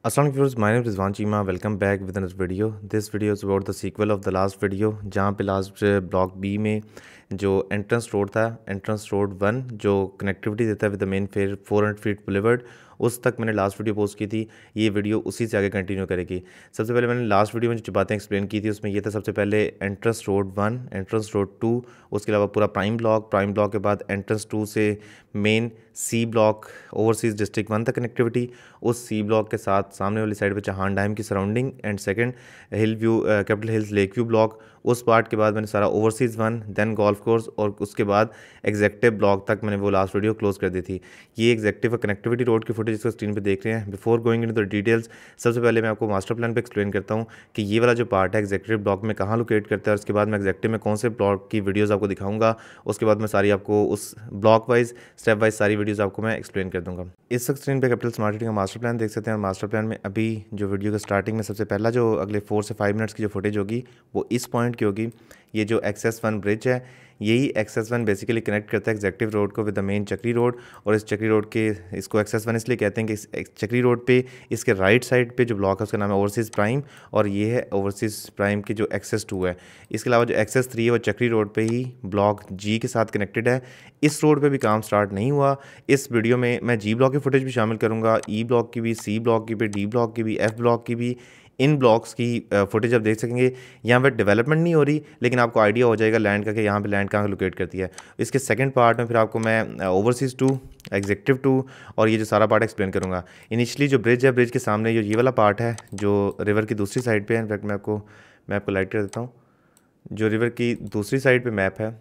Assalamu alaikum viewers, my name is Rizwan Cheema. Welcome back with another video. This video is about the sequel of the last video, जहाँ पे last block B में जो entrance road था, entrance road 1 जो connectivity देता है with the main fair 400 feet boulevard, उस तक मैंने लास्ट वीडियो पोस्ट की थी। ये वीडियो उसी से आगे कंटिन्यू करेगी। सबसे पहले मैंने लास्ट वीडियो में जो बातें एक्सप्लेन की थी उसमें ये था, सबसे पहले एंट्रेंस रोड 1, एंट्रेंस रोड 2, उसके अलावा पूरा प्राइम ब्लॉक के बाद एंट्रेंस 2 से main C block overseas district 1 तक कनेक्टिविटी, उस सी ब्लॉक के साथ सामने वाली साइड पे चहान डैम की surrounding and second hill view capital hills lake view block. उस पार्ट के बाद मैंने सारा ओवरसीज़ 1 देन गोल्फ कोर्स और उसके बाद एग्जेक्टिव ब्लॉक तक मैंने वो लास्ट वीडियो क्लोज कर दी थी। ये एग्जेक्टिव कनेक्टिविटी रोड की फुटेज इसको स्क्रीन पे देख रहे हैं। Before going into the details, सबसे पहले मैं आपको मास्टर प्लान पे एक्सप्लेन करता हूँ कि ये वाला जो पार्ट है एग्जेक्टिव ब्लॉक में कहाँ लोकेट करता है, और उसके बाद मैं एग्जेक्टिव में कौन से ब्लॉक की वीडियोज़ आपको दिखाऊंगा। उसके बाद मैं सारी आपको उस ब्लॉक वाइज स्टेप वाइज सारी वीडियोज़ आपको मैं एक्सप्लेन कर दूँगा। इस स्क्रीन पे कैपिटल स्मार्ट का मास्टर प्लान देख सकते हैं। और मास्टर प्लान में अभी जो वीडियो का स्टार्टिंग में सबसे पहला जो अगले 4 से 5 मिनट्स की जो फुटेज होगी वो इस पॉइंट की होगी। ये जो एक्सेस 1 ब्रिज है, यही एक्सेस 1 बेसिकली कनेक्ट करता है एग्जेक्टिव रोड को with the main Chakri road. और इस चक्री रोड के इसको एक्सेस 1 इसलिए कहते हैं कि इस चक्री रोड पे इसके राइट साइड पे जो ब्लॉक है उसका नाम है ओवरसीज़ प्राइम, और ये है ओवरसीज़ प्राइम की जो एक्सेस 2 है। इसके अलावा जो एक्सेस 3 है वो चक्री रोड पे ही ब्लॉक जी के साथ कनेक्टेड है। इस रोड पे भी काम स्टार्ट नहीं हुआ। इस वीडियो में मैं जी ब्लॉक की फुटेज भी शामिल करूँगा, ई ब्लॉक की भी, सी ब्लॉक की भी, डी ब्लॉक की भी, एफ ब्लॉक की भी। इन ब्लॉक्स की फुटेज आप देख सकेंगे। यहाँ पर डेवलपमेंट नहीं हो रही, लेकिन आपको आइडिया हो जाएगा लैंड का कि यहाँ पे लैंड कहाँ लोकेट करती है। इसके सेकंड पार्ट में फिर आपको मैं ओवरसीज़ 2, एग्जेक्टिव 2 और ये जो सारा पार्ट एक्सप्लेन करूँगा। इनिशियली जो ब्रिज है, ब्रिज के सामने जो ये वाला पार्ट है जो रिवर की दूसरी साइड पे है, इनफैक्ट मैं आपको लाइट कर देता हूँ। जो रिवर की दूसरी साइड पे मैप है,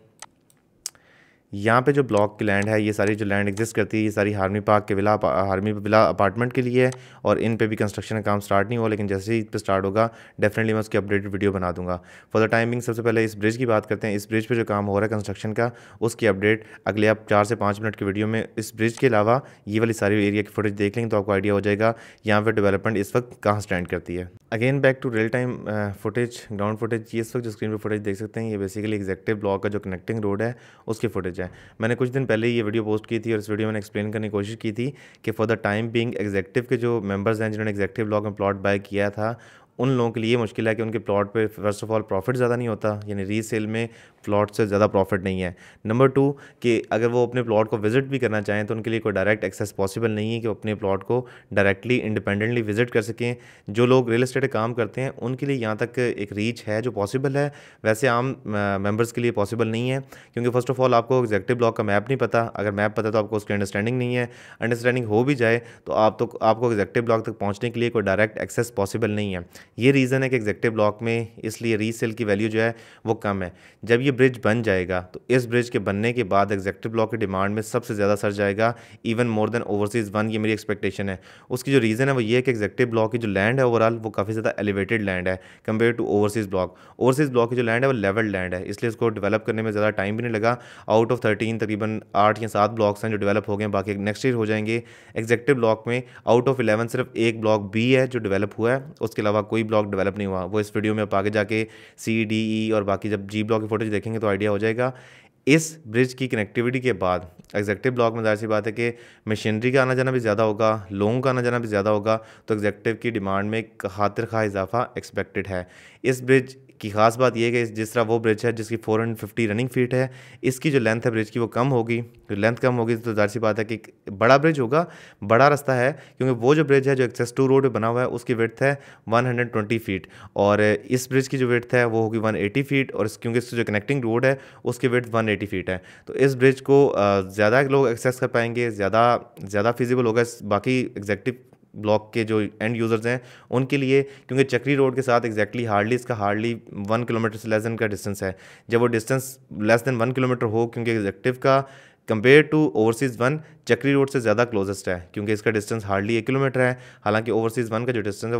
यहाँ पे जो ब्लॉक की लैंड है, ये सारी जो लैंड एग्जिस्ट करती है, ये सारी हार्मी पार्क के हार्मी विला अपार्टमेंट के लिए है। और इन पे भी कंस्ट्रक्शन का काम स्टार्ट नहीं हुआ, लेकिन जैसे ही इस पे स्टार्ट होगा डेफिनेटली मैं उसकी अपडेटेड वीडियो बना दूंगा। फॉर द टाइमिंग सबसे पहले इस ब्रिज की बात करते हैं। इस ब्रिज पे जो काम हो रहा है कंस्ट्रक्शन का, उसकी अपडेट अगले आप 4 से 5 मिनट की वीडियो में इस ब्रिज के अलावा ये वाली सारी एरिया की फुटेज देख लेंगे तो आपको आइडिया हो जाएगा यहाँ पर डेवलपमेंट इस वक्त कहाँ स्टैंड करती है। Again back to real time footage, ground footage. ये इस वक्त जो स्क्रीन पर फुटेज देख सकते हैं, ये बेसिकली एग्जेक्टिव ब्लॉक का जो कनेक्टिंग रोड है उसकी फुटेज है। मैंने कुछ दिन पहले ये वीडियो पोस्ट की थी और इस वीडियो में एक्सप्लेन करने की कोशिश की थी कि for the time being executive के जो मेंबर्स हैं जिन्होंने एग्जेक्टिव ब्लॉक में प्लॉट बाय किया था, उन लोगों के लिए मुश्किल है कि उनके प्लॉट पे फर्स्ट ऑफ ऑल प्रॉफिट ज़्यादा नहीं होता, यानी रीसेल में प्लॉट से ज़्यादा प्रॉफिट नहीं है। नंबर 2 कि अगर वो अपने प्लॉट को विजिट भी करना चाहें तो उनके लिए कोई डायरेक्ट एक्सेस पॉसिबल नहीं है कि वो अपने प्लॉट को डायरेक्टली इंडिपेंडेंटली विजिट कर सकें। जो लोग रियल एस्टेट काम करते हैं उनके लिए यहाँ तक एक रीच है जो पॉसिबल है, वैसे आम मेंबर्स के लिए पॉसिबल नहीं है। क्योंकि फर्स्ट ऑफ ऑल आपको एग्जेक्टिव ब्लॉक का मैप नहीं पता, अगर मैप पता तो आपको उसकी अंडरस्टैंडिंग नहीं है, अंडरस्टैंडिंग हो भी जाए तो आपको एग्जेक्टिव ब्लॉक तक पहुँचने के लिए कोई डायरेक्ट एक्सेस पॉसिबल नहीं है। ये रीज़न है कि एग्जेक्टिव ब्लॉक में इसलिए रीसेल की वैल्यू जो है वो कम है। जब ये ब्रिज बन जाएगा तो इस ब्रिज के बनने के बाद एग्जेक्टिव ब्लॉक की डिमांड में सबसे ज़्यादा सर जाएगा, इवन मोर देन ओवरसीज़ 1। ये मेरी एक्सपेक्टेशन है। उसकी जो रीज़न है वो ये है कि एग्जेक्टिव ब्लॉक की जो लैंड है ओवरऑल वो काफ़ी ज़्यादा एलिवेटेड लैंड है compare to overseas block. Overseas block की जो लैंड है वो लेवल लैंड है, इसलिए इसको डेवलप करने में ज़्यादा टाइम भी नहीं लगा। आउट ऑफ 13 तकरीबन 8 या 7 ब्लॉक्स हैं जो डेवलप हो गए हैं, बाकी नेक्स्ट ईयर हो जाएंगे। एग्जेक्टिव ब्लॉक में आउट ऑफ 11 सिर्फ एक ब्लॉक बी है जो डेवलप हुआ है, उसके अलावा कोई ब्लॉक डेवलप नहीं हुआ। वो इस वीडियो में आप आगे जाके सी, डी, ई और बाकी जब जी ब्लॉक की फुटेज देखेंगे तो आइडिया हो जाएगा। इस ब्रिज की कनेक्टिविटी के बाद एग्जेक्टिव ब्लॉक में ज़ाहिर सी बात है कि मशीनरी का आना जाना भी ज़्यादा होगा, लोगों का आना जाना भी ज़्यादा होगा, तो एग्जेक्टिव की डिमांड में खातिर खा इजाफा एक्सपेक्टेड है। इस ब्रिज की खास बात यह है कि जिस तरह वो ब्रिज है जिसकी 450 रनिंग फीट है, इसकी जो लेंथ है ब्रिज की वो कम होगी। तो लेंथ कम होगी तो जाहिर सी बात है कि बड़ा ब्रिज होगा, बड़ा रास्ता है, क्योंकि वो जो ब्रिज है जो एक्सेस 2 रोड पे बना हुआ है उसकी विड्थ है 120 फीट और इस ब्रिज की जो विड्थ है वो होगी 180 फीट, और क्योंकि इसकी जो कनेक्टिंग रोड है उसकी विड्थ 180 फीट है। तो इस ब्रिज को ज़्यादा लोग एक्सेस कर पाएंगे, ज़्यादा फिजिबल होगा बाकी एग्जेक्टिव ब्लॉक के जो एंड यूज़र्स हैं उनके लिए, क्योंकि चक्री रोड के साथ इसका हार्डली 1 किलोमीटर से लेस देन का डिस्टेंस है। जब वो डिस्टेंस लेस देन 1 किलोमीटर हो, क्योंकि एग्जेक्टिव का कंपेयर टू ओवरसीज़ 1 चक्री रोड से ज़्यादा क्लोजेस्ट है, क्योंकि इसका डिस्टेंस हार्डली 1 किलोमीटर है, हालांकि ओवरसीज़ 1 का जो डिस्टेंस है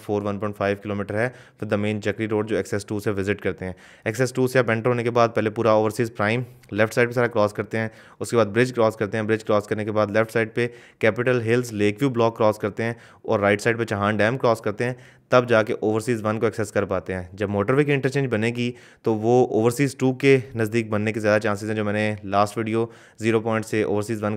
1.5 किलोमीटर है फिर द मेन चक्री रोड जो एक्सेस 2 से विजिट करते हैं। एक्सेस 2 से आप एंटर होने के बाद पहले पूरा ओवरसीज़ प्राइम लेफ्ट साइड पे सारा क्रॉस करते हैं, उसके बाद ब्रिज क्रॉस करते हैं, ब्रिज क्रॉस करने के बाद लेफ्ट साइड पे capital hills lake view block cross करते हैं और राइट साइड पे चहान डैम क्रॉस करते हैं, तब जाके ओवरसीज़ 1 को एक्सेस कर पाते हैं। जब मोटरवे की इंटरचेंज बनेगी तो वो ओवरसीज़ 2 के नज़दीक बनने के ज़्यादा चांसेस हैं, जो मैंने लास्ट वीडियो 0 पॉइंट से ओवरसीज़ 1 का जो मैंने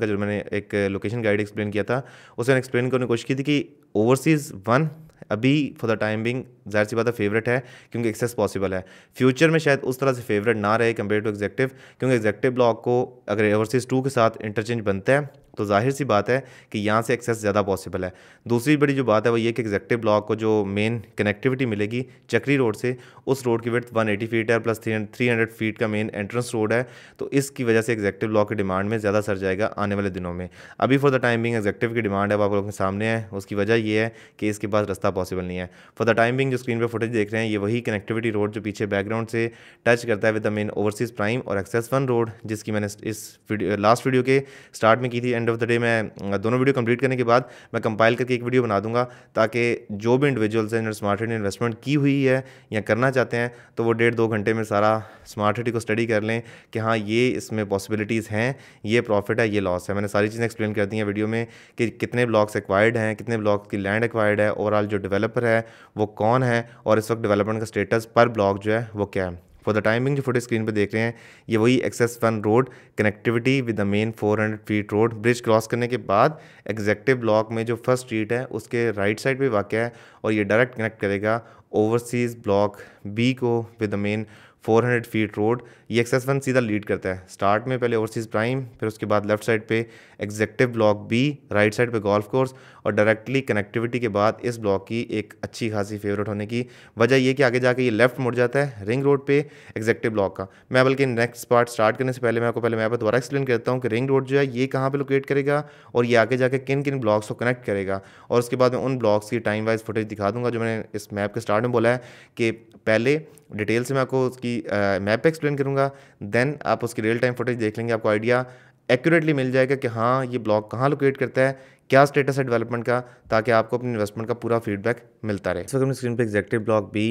एक लोकेशन गाइड एक्सप्लेन किया था, उसने एक्सप्लेन करने की कोशिश की थी कि ओवरसीज़ 1 अभी फॉर द टाइम बिंग ज़ाहिर सी बात है फेवरेट है क्योंकि एक्सेस पॉसिबल है। फ्यूचर में शायद उस तरह से फेवरेट ना रहे कंपेयर टू एग्जेक्टिव, क्योंकि एग्जेक्टिव ब्लॉक को अगर ओवरसीज़ 2 के साथ इंटरचेंज बनता है तो जाहिर सी बात है कि यहाँ से एक्सेस ज़्यादा पॉसिबल है। दूसरी बड़ी जो बात है वो ये कि एग्जेक्टिव ब्लॉक को जो मेन कनेक्टिविटी मिलेगी चक्री रोड से, उस रोड की विड्थ 180 फीट है प्लस 300 फीट का मेन एंट्रेंस रोड है, तो इसकी वजह से एग्जेक्टिव ब्लॉक की डिमांड में ज़्यादा सर जाएगा आने वाले दिनों में। अभी for the time being executive की डिमांड है वो आप लोगों के सामने है, उसकी वजह ये है कि इसके पास रास्ता पॉसिबल नहीं है। फॉर द टाइम बिंग जो स्क्रीन पर फुटेज देख रहे हैं ये वही कनेक्टिविटी रोड जो पीछे बैकग्राउंड से टच करता है with the main overseas prime और एक्सेस 1 रोड, जिसकी मैंने इस लास्ट वीडियो के स्टार्ट में की थी। एंड ऑफ द डे मैं दोनों वीडियो कंप्लीट करने के बाद मैं कंपाइल करके एक वीडियो बना दूंगा ताकि जो भी इंडिविजुअल्स हैं स्मार्ट सिटी इन्वेस्टमेंट की हुई है या करना चाहते हैं तो वो 1.5-2 घंटे में सारा स्मार्ट सिटी को स्टडी कर लें कि हाँ ये इसमें पॉसिबिलिटीज़ हैं, ये प्रॉफिट है, ये लॉस है। मैंने सारी चीज़ें एक्सप्लेन कर दी हैं वीडियो में कि कितने ब्लॉक्स एक्वायर्ड हैं, कितने ब्लॉक की लैंड एक्वायर्ड है, ओवरऑल जो डेवलपर है वो कौन है और इस वक्त डेवलपमेंट का स्टेटस पर ब्लॉक जो है वो क्या है। फॉर द टाइमिंग जो फुटेज स्क्रीन पे देख रहे हैं ये वही access 1 road connectivity with the main 400 feet road, bridge cross करने के बाद एग्जेक्टिव ब्लॉक में जो फर्स्ट स्ट्रीट है उसके राइट साइड पे वाक़ है और ये डायरेक्ट कनेक्ट करेगा ओवरसीज़ ब्लॉक बी को with the main 400 feet road. ये एक्सेस 1 सीधा लीड करता है, स्टार्ट में पहले ओवरसीज़ प्राइम, फिर उसके बाद लेफ्ट साइड पे executive block B, right side पे गोल्फ कोर्स और डायरेक्टली कनेक्टिविटी के बाद इस ब्लॉक की एक अच्छी खासी फेवरेट होने की वजह ये कि आगे जाके ये लेफ्ट मुड़ जाता है रिंग रोड पे एग्जेक्टिव ब्लॉक का। मैं बल्कि नेक्स्ट पार्ट स्टार्ट करने से पहले मैं आपको पहले मैं दोबारा एक्सप्लेन करता हूँ कि रिंग रोड जो है ये कहाँ पर लोकेट करेगा और ये आगे जाके किन किन ब्लॉक्स को कनेक्ट करेगा, और उसके बाद मैं उन ब्लॉक्स की टाइम वाइज फुटेज दिखा दूँगा जो मैंने इस मैप के स्टार्ट में बोला है कि पहले डिटेल से मैं आपको उसकी मैप पे एक्सप्लेन करूँगा, देन आप उसकी रियल टाइम फुटेज देख लेंगे, आपको आइडिया एक्यूरेटली मिल जाएगा कि हाँ ये ब्लॉक कहाँ लोकेट करता है, क्या स्टेटस है डेवलपमेंट का, ताकि आपको अपनी इन्वेस्टमेंट का पूरा फीडबैक मिलता रहे। इस वक्त अपनी स्क्रीन पे एग्जेक्टिव ब्लॉक बी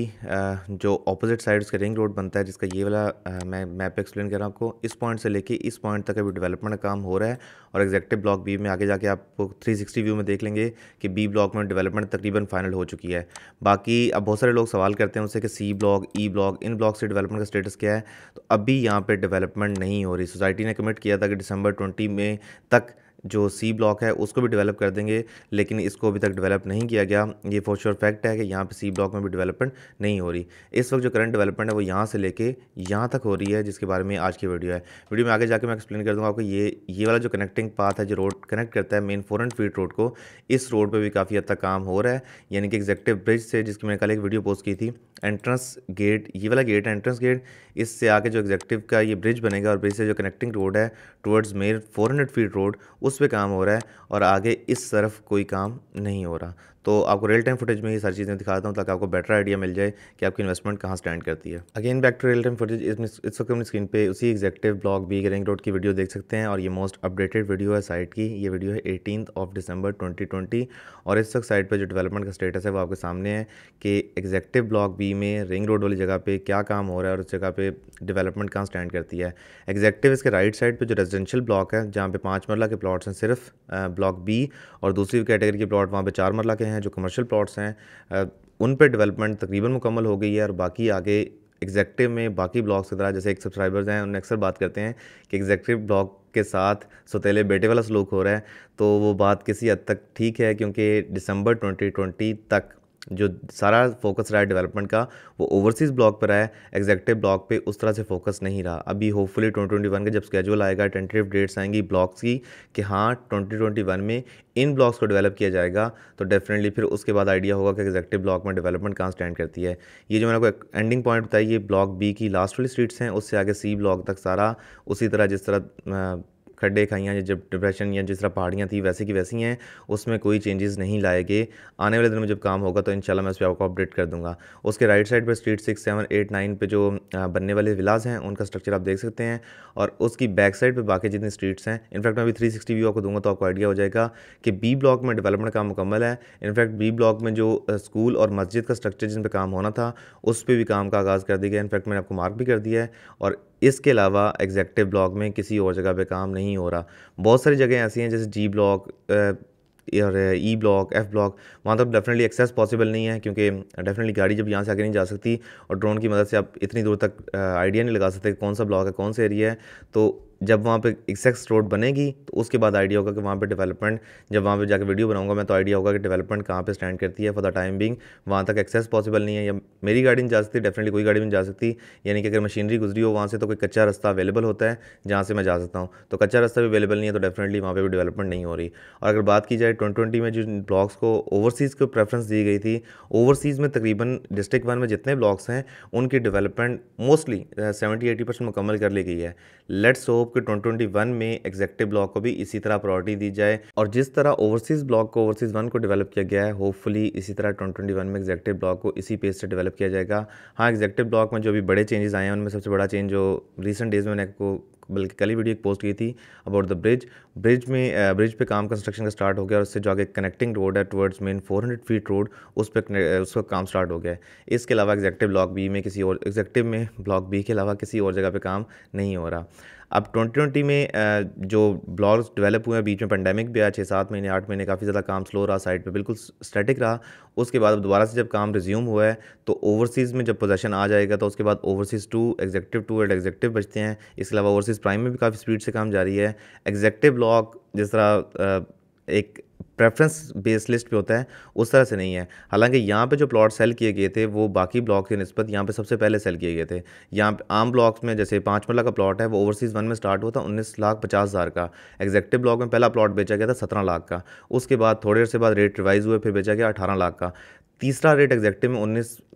जो ऑपोजिट साइड उसका रिंग रोड बनता है, जिसका ये वाला मैं मैप एक्सप्लेन कर रहा हूँ आपको, इस पॉइंट से लेके इस पॉइंट तक अभी डेवलपमेंट का काम हो रहा है। और एग्जेक्टिव ब्लॉक बी में आगे जाके आपको 360 व्यू में देख लेंगे कि बी ब्लॉक में डेवलपमेंट तकरीबन फाइनल हो चुकी है। बाकी अब बहुत सारे लोग सवाल करते हैं उससे कि सी ब्लॉक, ई ब्लॉक, इन ब्लॉक से डेवलपमेंट का स्टेटस क्या है, तो अभी यहाँ पर डेवलपमेंट नहीं हो रही। सोसाइटी ने कमिट किया था कि दिसंबर 20 में तक जो सी ब्लॉक है उसको भी डेवलप कर देंगे, लेकिन इसको अभी तक डेवलप नहीं किया गया। ये फॉर श्योर फैक्ट है कि यहाँ पे सी ब्लॉक में भी डेवलपमेंट नहीं हो रही। इस वक्त जो करंट डेवलपमेंट है वो यहाँ से लेके यहाँ तक हो रही है, जिसके बारे में आज की वीडियो है। वीडियो में आगे जाके मैं एक्सप्लेन कर दूँगा आपको ये वाला जो कनेक्टिंग पाथ है जो रोड कनेक्ट करता है मेन 400 फीट रोड को, इस रोड पर भी काफ़ी हद तक काम हो रहा है। यानी कि एग्जेक्टिव ब्रिज से, जिसकी मैंने कल एक वीडियो पोस्ट की थी, एंट्रेंस गेट, ये वाला गेट है एंट्रेंस गेट, इससे आके जो एग्जेक्टिव का ये ब्रिज बनेगा और ब्रिज से जो कनेक्टिंग रोड है टुवर्ड्स मेन 400 फीट रोड, उस पर काम हो रहा है और आगे इस तरफ कोई काम नहीं हो रहा। तो आपको रियल टाइम फुटेज में ये सारी चीज़ें दिखाता हूँ ताकि आपको बेटर आइडिया मिल जाए कि आपकी इन्वेस्टमेंट कहाँ स्टैंड करती है। Again back to real time footage, इस वक्त अपनी स्क्रीन पे उसी executive block B ring road की वीडियो देख सकते हैं और ये मोस्ट अपडेटेड वीडियो है साइट की। ये वीडियो है 18 दिसंबर 2020 और इस वक्त साइट पर जो डेवलपमेंट का स्टेटस है वो आपके सामने है कि एग्जेक्टिव ब्लॉक बी में रिंग रोड वाली जगह पे क्या काम हो रहा है और उस जगह पे डेवलपमेंट कहाँ स्टैंड करती है। एग्जेक्टिव इसके राइट साइड पे जो रेजिडेंशियल ब्लॉक है जहाँ पे 5 मरला के प्लॉट्स हैं सिर्फ ब्लॉक बी, और दूसरी कैटेगरी के प्लॉट वहाँ पे 4 मरला के हैं जो कमर्शियल प्लॉट्स हैं, उन पे डेवलपमेंट तकरीबन मुकम्मल हो गई है। और बाकी आगे एग्जेक्टिव में बाकी ब्लॉक्स की तरह, जैसे एक सब्सक्राइबर्स हैं उन्हें अक्सर बात करते हैं कि एग्जेक्टिव ब्लॉक के साथ सौतेले बेटे वाला सलूक हो रहा है, तो वो बात किसी हद तक ठीक है क्योंकि दिसंबर 2020 तक जो सारा फोकस रहा है डेवलपमेंट का वो ओवरसीज़ ब्लॉक पर है, एग्जेक्टिव ब्लॉक पे उस तरह से फोकस नहीं रहा। अभी होपफुली 2021 का जब स्केड्यूल आएगा, टेंटेटिव डेट्स आएंगी ब्लॉक्स की कि हाँ 2021 में इन ब्लॉक्स को डेवलप किया जाएगा, तो डेफिनेटली फिर उसके बाद आइडिया होगा कि एग्जेक्टिव ब्लॉक में डेवलपमेंट कहाँ स्टैंड करती है। ये जो मैंने आपको एंडिंग पॉइंट बताई, ये ब्लॉक बी की लास्ट वाली स्ट्रीट्स हैं, उससे आगे सी ब्लॉक तक सारा उसी तरह जिस तरह खड्डे खाइयाँ जब डिप्रेशन या जिस तरह पहाड़ियाँ थी वैसे की वैसी हैं, उसमें कोई चेंजेस नहीं लाए गए। आने वाले दिनों में जब काम होगा तो इंशाल्लाह मैं उस पर आपको अपडेट कर दूंगा। उसके राइट साइड पर स्ट्रीट 6, 7, 8, 9 पे जो बनने वाले विलास हैं उनका स्ट्रक्चर आप देख सकते हैं, और उसकी बैक साइड पे बाकी जितनी स्ट्रीट्स हैं, इनफैक्ट मैं अभी 360 व्यू आपको दूंगा तो आपको आइडिया हो जाएगा कि बी ब्लॉक में डेवलपमेंट काम मुकम्मल है। इनफैक्ट बी ब्लॉक में जो स्कूल और मस्जिद का स्ट्रक्चर जिन पर काम होना था उस पर भी काम का आगाज़ कर दिया गया, इनफैक्ट मैंने आपको मार्क भी कर दिया है। और इसके अलावा एग्जेक्टिव ब्लॉक में किसी और जगह पे काम नहीं हो रहा। बहुत सारी जगह ऐसी हैं जैसे जी ब्लॉक और ई ब्लॉक, एफ ब्लॉक, वहाँ तक डेफिनेटली एक्सेस पॉसिबल नहीं है क्योंकि डेफिनेटली गाड़ी जब यहाँ से आगे नहीं जा सकती और ड्रोन की मदद से आप इतनी दूर तक आइडिया नहीं लगा सकते कौन सा ब्लॉक है कौन सा एरिया है। तो जब वहाँ पे एक्सेस रोड बनेगी तो उसके बाद आइडिया होगा कि वहाँ पे डेवलपमेंट, जब वहाँ पे जाकर वीडियो बनाऊंगा मैं तो आइडिया होगा कि डेवलपमेंट कहाँ पे स्टैंड करती है। फॉर द टाइम बिंग वहाँ तक एक्सेस पॉसिबल नहीं है, या मेरी गाड़ी नहीं जा सकती, डेफिनेटली कोई गाड़ी नहीं जा सकती, यानी कि अगर मशीनरी गुजरी हो वहाँ से तो कोई कच्चा रास्ता अवेलेबल होता है जहाँ से मैं जा सकता हूँ, तो कच्चा रास्ता भी अवेलेबल नहीं है तो डेफिनेटली वहाँ पर भी डेवलपमेंट नहीं हो रही। और अगर बात की जाए 2020 में जो ब्लॉक्स को ओवरसीज़ को प्रेफरेंस दी गई थी, ओवरसीज़ में तकरीबन डिस्ट्रिक्ट 1 में जितने ब्लॉक्स हैं उनकी डेवलपमेंट मोस्टली 70-80% मुकम्मल कर ली गई है। लेट्स होप कि 2021 में एग्जेक्टिव ब्लॉक को भी इसी तरह प्रायोरिटी दी जाए, और जिस तरह ओवरसीज़ ब्लॉक को ओवरसीज़ 1 को डेवलप किया गया है, होपफुली इसी तरह 2021 में एग्जेक्टिव ब्लॉक को इसी पेस से डेवलप किया जाएगा। हाँ, एग्जेक्टिव ब्लॉक में जो भी बड़े चेंजेस आए हैं उनमें सबसे बड़ा चेंज जो रिसेंट डेज़ में मैंने को बल्कि कल ही वीडियो पोस्ट की थी अबाउट द ब्रिज पे काम कंस्ट्रक्शन का स्टार्ट हो गया, और उससे जो आगे कनेक्टिंग रोड है टुवर्ड्स मेन 400 फीट रोड उसका काम स्टार्ट हो गया है। इसके अलावा एग्जेक्टिव ब्लॉक बी में किसी और एग्जेक्टिव में ब्लॉक बी के अलावा किसी और जगह पे काम नहीं हो रहा। अब 2020 में जो ब्लॉक्स डेवलप हुए हैं, बीच में पेंडेमिक भी आया, 6-7 महीने 8 महीने काफ़ी ज़्यादा काम स्लो रहा, साइड पे बिल्कुल स्टैटिक रहा। उसके बाद अब दोबारा से जब काम रिज्यूम हुआ है तो ओवरसीज़ में जब पोजेशन आ जाएगा तो उसके बाद ओवरसीज़ 2, एग्जेक्टिव 2 एंड एग्जेक्टिव बचते हैं। इसके अलावा ओवरसीज़ प्राइम में भी काफ़ी स्पीड से काम जारी है। एग्जेक्टिव ब्लॉक जिस तरह एक प्रेफरेंस बेस लिस्ट पे होता है उस तरह से नहीं है। हालांकि यहाँ पे जो प्लॉट सेल किए गए थे वो बाकी ब्लॉक की निस्बत यहाँ पे सबसे पहले सेल किए गए थे। यहाँ पे आम ब्लॉक्स में जैसे 5 मरला का प्लॉट है वो ओवरसीज़ 1 में स्टार्ट हुआ था 19,50,000 का। एग्जेक्टिव ब्लॉक में पहला प्लॉट बेचा गया था 17 लाख का। उसके बाद थोड़ी देर से बाद रेट रिवाइज हुए, फिर बेचा गया 18 लाख का। तीसरा रेट एग्जेक्टिव में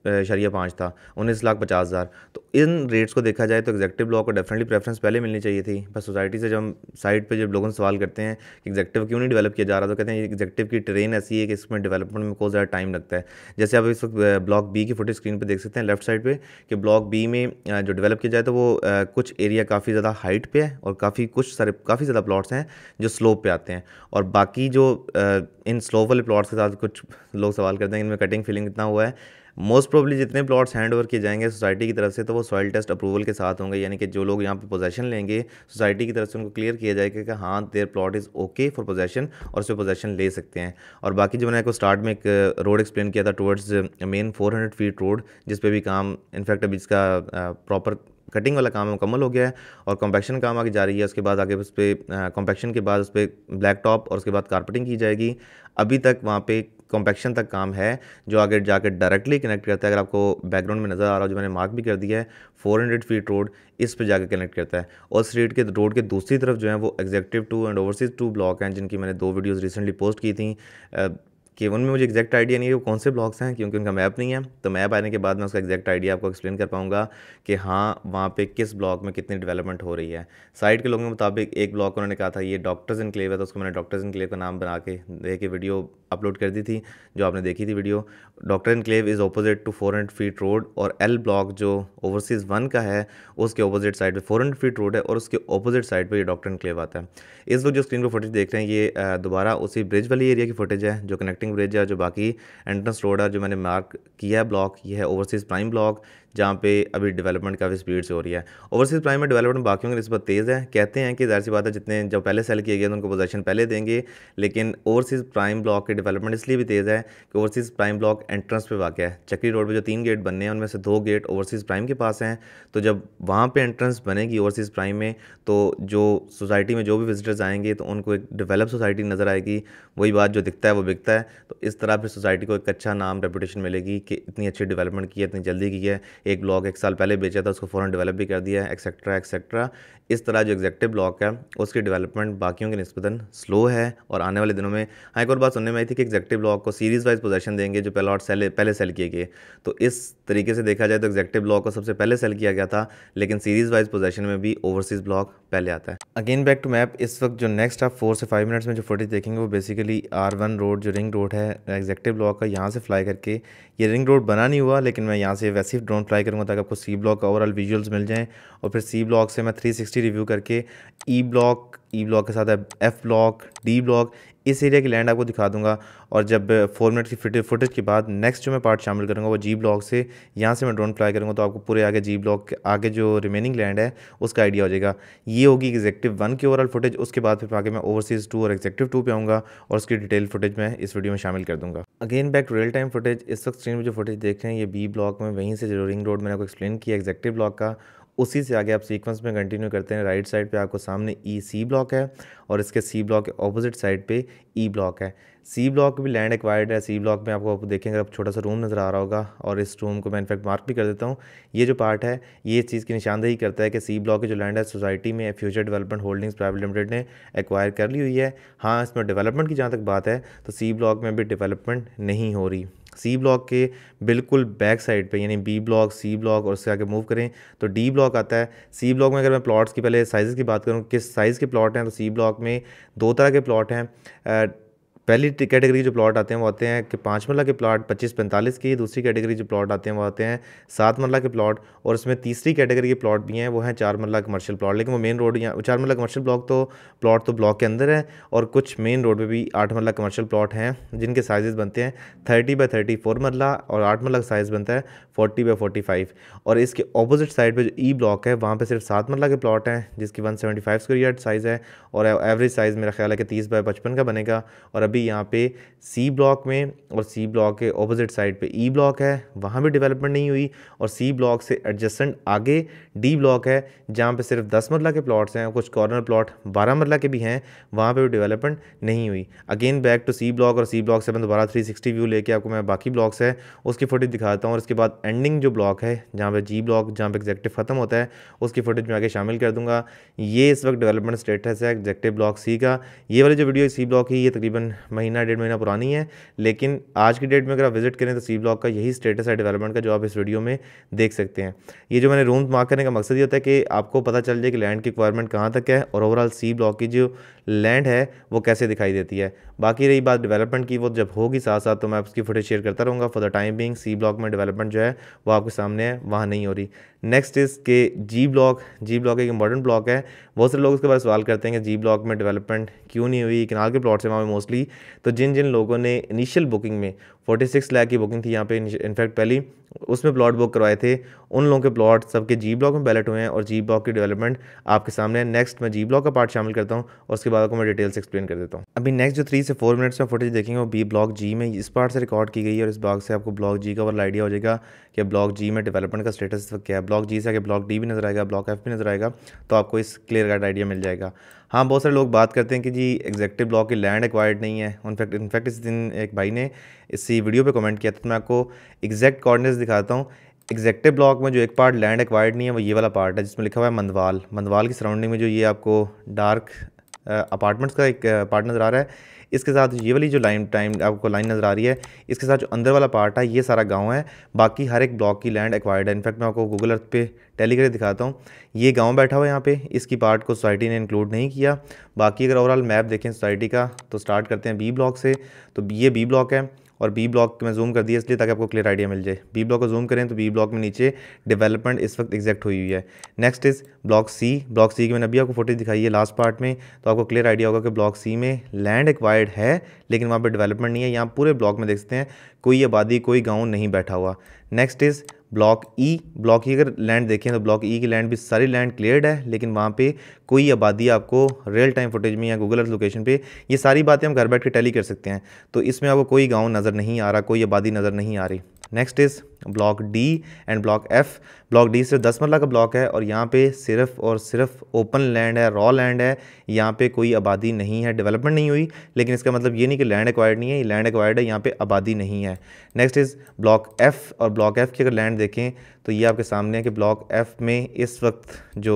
19.5 था, 19,50,000। तो इन रेट्स को देखा जाए तो एग्जेक्टिव ब्लॉक को डेफिनेटली प्रेफरेंस पहले मिलनी चाहिए थी। बस सोसाइटी से जब हम साइड पे जब लोगों से सवाल करते हैं कि एग्जेक्टिव क्यों नहीं डेवलप किया जा रहा, तो कहते हैं एग्जेक्टिव की ट्रेन ऐसी है कि इसमें डेवलपमेंट में बहुत ज़्यादा टाइम लगता है। जैसे आप इस वक्त ब्लॉक बी की फुटेज स्क्रीन पर देख सकते हैं लेफ्ट साइड पर कि ब्लॉक बी में जो डेवलप किया जाए तो वो कुछ एरिया काफ़ी ज़्यादा हाइट पे है और काफ़ी ज़्यादा प्लॉट्स हैं जो स्लोप पे आते हैं, और बाकी जो इन स्लोप वाले प्लॉट्स के साथ कुछ लोग सवाल करते हैं इनमें कटिंग फिलिंग इतना हुआ है। मोस्ट प्रोबेबली जितने प्लॉट्स हैंड ओवर किए जाएंगे सोसाइटी की तरफ से तो वो सॉइल टेस्ट अप्रूवल के साथ होंगे, यानी कि जो लोग यहाँ पे पोजेशन लेंगे सोसाइटी की तरफ से उनको क्लियर किया जाएगा कि हाँ there plot is okay for possession और उससे पोजेशन ले सकते हैं। और बाकी जो मैंने आपको स्टार्ट में एक रोड एक्सप्लेन किया था टुवर्ड्स मेन 400 फीट रोड, जिस पे भी काम इनफैक्ट अभी इसका प्रॉपर कटिंग वाला काम मुकम्मल हो गया है और कॉम्पैक्शन काम आगे जारी है। उसके बाद आगे उस पर कॉम्पैक्शन के बाद उस पर ब्लैक टॉप और उसके बाद कारपेटिंग की जाएगी। अभी तक वहाँ पे कॉम्पैक्शन तक काम है जो आगे जाकर डायरेक्टली कनेक्ट करता है। अगर आपको बैकग्राउंड में नज़र आ रहा हो जो मैंने मार्क भी कर दिया है 400 फीट रोड, इस पे जाकर कनेक्ट करता है। और स्ट्रीट के रोड के दूसरी तरफ जो है वो एग्जेक्टिव 2 एंड ओवरसीज़ 2 ब्लॉक हैं जिनकी मैंने 2 वीडियोज़ रिसेंटली पोस्ट की थी कि उनमें मुझे एग्जैक्ट आइडिया नहीं है वो कौन से ब्लॉक्स हैं क्योंकि उनका मैप नहीं है। तो मैप आने के बाद मैं उसका एग्जैक्ट आइडिया आपको एक्सप्लेन कर पाऊंगा कि हाँ वहाँ पे किस ब्लॉक में कितनी डेवलपमेंट हो रही है। साइट के लोगों के मुताबिक एक ब्लॉक उन्होंने कहा था ये डॉक्टर्स इनक्लेव है, तो उसको मैंने डॉक्टर्स इनक्लेव का नाम बना के दे के वीडियो अपलोड कर दी थी जो आपने देखी थी video. Doctor enclave is opposite to 400 feet road, और एल ब्लॉक जो ओवरसीज़ 1 का है उसके ऑपोजिट साइड पे 400 फीट रोड है और उसके ऑपोजिट साइड पे ये डॉक्टर इनक्लेव आता है। इस वक्त जो स्क्रीन पर फुटेज देख रहे हैं ये दोबारा उसी ब्रिज वाली एरिया की फुटेज है जो कनेक्टिंग ब्रिज है, जो बाकी एंट्रेंस रोड है जो मैंने मार्क किया है ब्लॉक, ये है ओवरसीज़ प्राइम ब्लॉक जहाँ पे अभी डेवलपमेंट काफ़ी स्पीड से हो रही है। ओवरसीज़ प्राइम में डेवलपमेंट बाकियों की निस्बत तेज़ है। कहते हैं कि ज़ाहिर सी बात है जितने जो पहले सेल किए गए उनको पोजीशन पहले देंगे, लेकिन ओवरसीज़ प्राइम ब्लॉक की डेवलपमेंट इसलिए भी तेज़ है कि ओवरसीज़ प्राइम ब्लॉक एंट्रेंस पे वाक़ है। चक्री रोड पे जो 3 गेट बनने हैं उनमें से 2 गेट ओवरसीज़ प्राइम के पास हैं। तो जब वहाँ पे एंट्रेंस बनेगी ओवरसीज़ प्राइम में तो जो सोसाइटी में जो भी विजिटर्स आएंगे तो उनको एक डेवलप सोसाइटी नज़र आएगी। वही बात जो दिखता है वो बिकता है। तो इस तरह फिर सोसाइटी को एक अच्छा नाम रेपुटेशन मिलेगी कि इतनी अच्छी डेवलपमेंट की है, इतनी जल्दी की है। एक ब्लॉक 1 साल पहले बेचा था उसको फ़ौरन डेवलप भी कर दिया है, एक्सेट्रा एक्सेट्रा। इस तरह जो एग्जेक्टिव ब्लॉक है उसकी डेवलपमेंट बाकियों की निस्बतन स्लो है और आने वाले दिनों में। हाँ, एक और बात सुनने में आई थी कि एग्जेक्टिव ब्लॉक को सीरीज़ वाइज पोजीशन देंगे जो पहले सेल किए गए। तो इस तरीके से देखा जाए तो एग्जेक्टिव ब्लॉक को सबसे पहले सेल किया गया था, लेकिन सीरीज़ वाइज पोजीशन में भी ओवरसीज़ ब्लॉक पहले आता है। अगेन बैक टू मैप, इस वक्त जो नेक्स्ट आप 4 से 5 मिनट्स में जो फुटेज देखेंगे वो बेसिकली R1 रोड जो रिंग रोड है एग्जेक्टिव ब्लॉक का, यहाँ से फ्लाई करके, ये रिंग रोड बना नहीं हुआ लेकिन मैं यहाँ से वैसे ही ड्रोन फ्लाई करूँगा ताकि आपको सी ब्लॉक का ओवरऑल विजुअल्स मिल जाएं। और फिर सी ब्लॉक से मैं 360 रिव्यू करके ई ब्लॉक के साथ एफ ब्लॉक, डी ब्लॉक, इस एरिया की लैंड आपको दिखा दूंगा। और जब 4 मिनट की फुटेज के बाद नेक्स्ट जो मैं पार्ट शामिल करूँगा वो जी ब्लॉक से, यहाँ से मैं ड्रोन फ्लाई करूँगा तो आपको पूरे आगे जी ब्लॉक के आगे जो रिमेनिंग लैंड है उसका आइडिया हो जाएगा। ये होगी एग्जेक्टिव 1 की ओवरऑल फुटेज। उसके बाद फिर आगे मैं ओवरसीज़ 2 और एग्जेक्टिव 2 पे आऊँगा और उसकी डिटेल फुटेज मैं इस वीडियो में शामिल कर दूँगा। Again back to real time footage, इस वक्त स्क्रीन पर जो फुटेज देख रहे हैं ये बी ब्लॉक में, वहीं से जो रिंग रोड मैंने आपको एक्सप्लेन किया एग्जेक्टिव ब्लॉक का उसी से आगे आप सीक्वेंस में कंटिन्यू करते हैं। राइट साइड पे आपको सामने सी ब्लॉक है और इसके सी ब्लॉक के ऑपोजिट साइड पे ई ब्लॉक है। सी ब्लॉक भी लैंड एक्वायर्ड है। सी ब्लॉक में आपको देखेंगे आप छोटा सा रूम नज़र आ रहा होगा और इस रूम को मैं इनफैक्ट मार्क भी कर देता हूँ। ये जो पार्ट है ये इस चीज़ की निशानदेही करता है कि सी ब्लॉक की जो लैंड है सोसाइटी में future development holdings private limited ने एक्वायर कर ली हुई है। हाँ, इसमें डेवलपमेंट की जहाँ तक बात है तो सी ब्लॉक में भी डेवलपमेंट नहीं हो रही। सी ब्लॉक के बिल्कुल बैक साइड पे यानी बी ब्लॉक, सी ब्लॉक और उससे आगे मूव करें तो डी ब्लॉक आता है। सी ब्लॉक में अगर मैं प्लॉट्स की पहले साइज़ की बात करूँ किस साइज़ के प्लॉट हैं तो सी ब्लॉक में दो तरह के प्लॉट हैं। पहली कैटेगरी जो प्लॉट आते हैं वो आते हैं कि 5 मरला के प्लॉट 25-45 की। दूसरी कैटेगरी जो प्लॉट आते हैं वो आते हैं 7 मरला के प्लॉट और उसमें तीसरी कैटेगरी के प्लॉट भी हैं वो हैं 4 मरला कमर्शियल प्लॉट। लेकिन वो मेन रोड या 4 मरला कमर्शियल प्लॉट तो ब्लॉक के अंदर है और कुछ मेन रोड पे भी 8 मरला कमर्शियल प्लॉट हैं जिनके साइजेस बनते हैं 30x34 मरला और 8 मरला का साइज़ बनता है 40x45। और इसके ऑपोजिट साइड पर जो ई ब्लॉक है वहाँ पर सिर्फ 7 मरला के प्लॉट हैं जिसकी 175 स्क्वायर यार्ड साइज़ है और एवरेज साइज़ मेरा ख्याल है कि 30x55 का बनेगा। और अभी यहाँ पे सी ब्लॉक में और सी ब्लॉक के ऑपोजिट साइड पे ई ब्लॉक है वहाँ भी डेवलपमेंट नहीं हुई और सी ब्लॉक से एडजेसेंट आगे डी ब्लॉक है जहाँ पे सिर्फ 10 मरला के प्लॉट्स हैं, कुछ कॉर्नर प्लॉट 12 मरला के भी हैं, वहाँ पे भी डेवलपमेंट नहीं हुई। Again back to C block और सी ब्लॉक से मैं दोबारा 360 व्यू लेके आपको मैं बाकी ब्लॉक्स है उसकी फुटेज दिखाता हूँ और इसके बाद एंडिंग जो ब्लॉक है जहाँ पे जी ब्लॉक जहाँ पे एग्जेक्टिव ख़त्म होता है उसकी फुटेज में आगे शामिल कर दूँगा। ये इस वक्त डेवलपमेंट स्टेटस है एग्जेक्टिव ब्लॉक सी का। ये वाली जो वीडियो सी ब्लॉक की ये तकरीबन महीना 1.5 महीना पुरानी है, लेकिन आज की डेट में अगर आप विजिट करें तो सी ब्लॉक का यही स्टेटस है डेवलपमेंट का जो आप इस वीडियो में देख सकते हैं। ये जो मैंने रूम मार्क करने का मकसद ये होता है कि आपको पता चल जाए कि लैंड की रिक्वायरमेंट कहाँ तक है और ओवरऑल सी ब्लॉक की जो लैंड है वो कैसे दिखाई देती है। बाकी रही बात डेवलपमेंट की वो जब होगी साथ साथ तो मैं उसकी फुटेज शेयर करता रहूँगा। For the time being C block में डेवलपमेंट जो है वो आपके सामने है, वहाँ नहीं हो रही। नेक्स्ट इज़ के जी ब्लॉक एक इंपॉर्टेंट ब्लॉक है। बहुत से लोग उसके बारे में सवाल करते हैं कि जी ब्लॉक में डेवलपमेंट क्यों नहीं हुई, किनाल के प्लॉट से वहाँ पे मोस्टली। तो जिन जिन लोगों ने इनिशियल बुकिंग में 46 लाख की बुकिंग थी यहाँ पे इनफैक्ट पहली उसमें प्लॉट बुक करवाए थे उन लोगों के प्लॉट सबके जी ब्लॉक में बैलेट हुए हैं और जी ब्लॉक की डेवलपमेंट आपके सामने है। नेक्स्ट मैं जी ब्लॉक का पार्ट शामिल करता हूँ और उसके बाद आपको मैं डिटेल से एक्सप्लेन कर देता हूँ। अभी नेक्स्ट जो 3 से 4 मिनट्स में फुटेज देखेंगे वो बी ब्लॉक जी में इस पार्ट से रिकॉर्ड की गई है और इस ब्लॉक से आपको ब्लॉक जी का ओवरऑल आइडिया हो जाएगा कि ब्लॉक जी में डेवलपमेंट का स्टेटस क्या है। ब्लॉक जी से आगे ब्लॉक डी भी नजर आएगा, ब्लॉक एफ भी नजर आएगा, तो आपको इस क्लियर कट आइडिया मिल जाएगा। हाँ, बहुत सारे लोग बात करते हैं कि जी एग्जेक्टिव ब्लॉक की लैंड एक्वायर्ड नहीं है। इनफैक्ट इस दिन एक भाई ने इसी वीडियो पे कमेंट किया था, तो मैं आपको एग्जैक्ट कोऑर्डिनेट्स दिखाता हूँ। एग्जेक्टिव ब्लॉक में जो एक पार्ट लैंड एक्वायर्ड नहीं है वो ये वाला पार्ट है जिसमें लिखा हुआ है मंदवाल की सराउंडिंग में जो ये आपको डार्क अपार्टमेंट्स का एक पार्ट नज़र आ रहा है, इसके साथ ये वाली जो लाइन आपको लाइन नज़र आ रही है इसके साथ जो अंदर वाला पार्ट है ये सारा गांव है। बाकी हर एक ब्लॉक की लैंड एक्वायर्ड है। इनफैक्ट मैं आपको गूगल अर्थ पे टैली करके दिखाता हूँ। ये गांव बैठा हुआ है यहाँ पे, इसकी पार्ट को सोसाइटी ने इंक्लूड नहीं किया। बाकी अगर ओवरऑल मैप देखें सोसाइटी का तो स्टार्ट करते हैं बी ब्लॉक से। तो ये बी ब्लॉक है और बी ब्लॉक में जूम कर दिया इसलिए ताकि आपको क्लियर आइडिया मिल जाए। बी ब्लॉक को जूम करें तो बी ब्लॉक में नीचे डेवलपमेंट इस वक्त एग्जैक्ट हुई हुई है। नेक्स्ट इज़ ब्लॉक सी की मैंने अभी आपको फुटेज दिखाई है लास्ट पार्ट में, तो आपको क्लियर आइडिया होगा कि ब्लॉक सी में लैंड एक्वायर्ड है लेकिन वहाँ पर डेवलपमेंट नहीं है। यहाँ पूरे ब्लॉक में देख सकते हैं कोई आबादी कोई गाँव नहीं बैठा हुआ। नेक्स्ट इज़ ब्लॉक ई अगर लैंड देखें तो ब्लॉक ई की लैंड भी सारी लैंड क्लियर्ड है लेकिन वहाँ पे कोई आबादी आपको रियल टाइम फुटेज में या गूगल अर्थ लोकेशन पे ये सारी बातें हम घर बैठ के टैली कर सकते हैं। तो इसमें आपको कोई गांव नज़र नहीं आ रहा, कोई आबादी नज़र नहीं आ रही। Next is block D and block F. Block D सिर्फ 10 मरला का ब्लॉक है और यहाँ पे सिर्फ और सिर्फ ओपन लैंड है, रॉ लैंड है, यहाँ पे कोई आबादी नहीं है, डेवलपमेंट नहीं हुई। लेकिन इसका मतलब ये नहीं कि लैंड एक्वायर्ड नहीं है, ये लैंड एक्वायर्ड है, यहाँ पे आबादी नहीं है। नेक्स्ट इज़ ब्लॉक एफ और ब्लॉक एफ की अगर लैंड देखें तो ये आपके सामने है कि ब्लॉक एफ में इस वक्त जो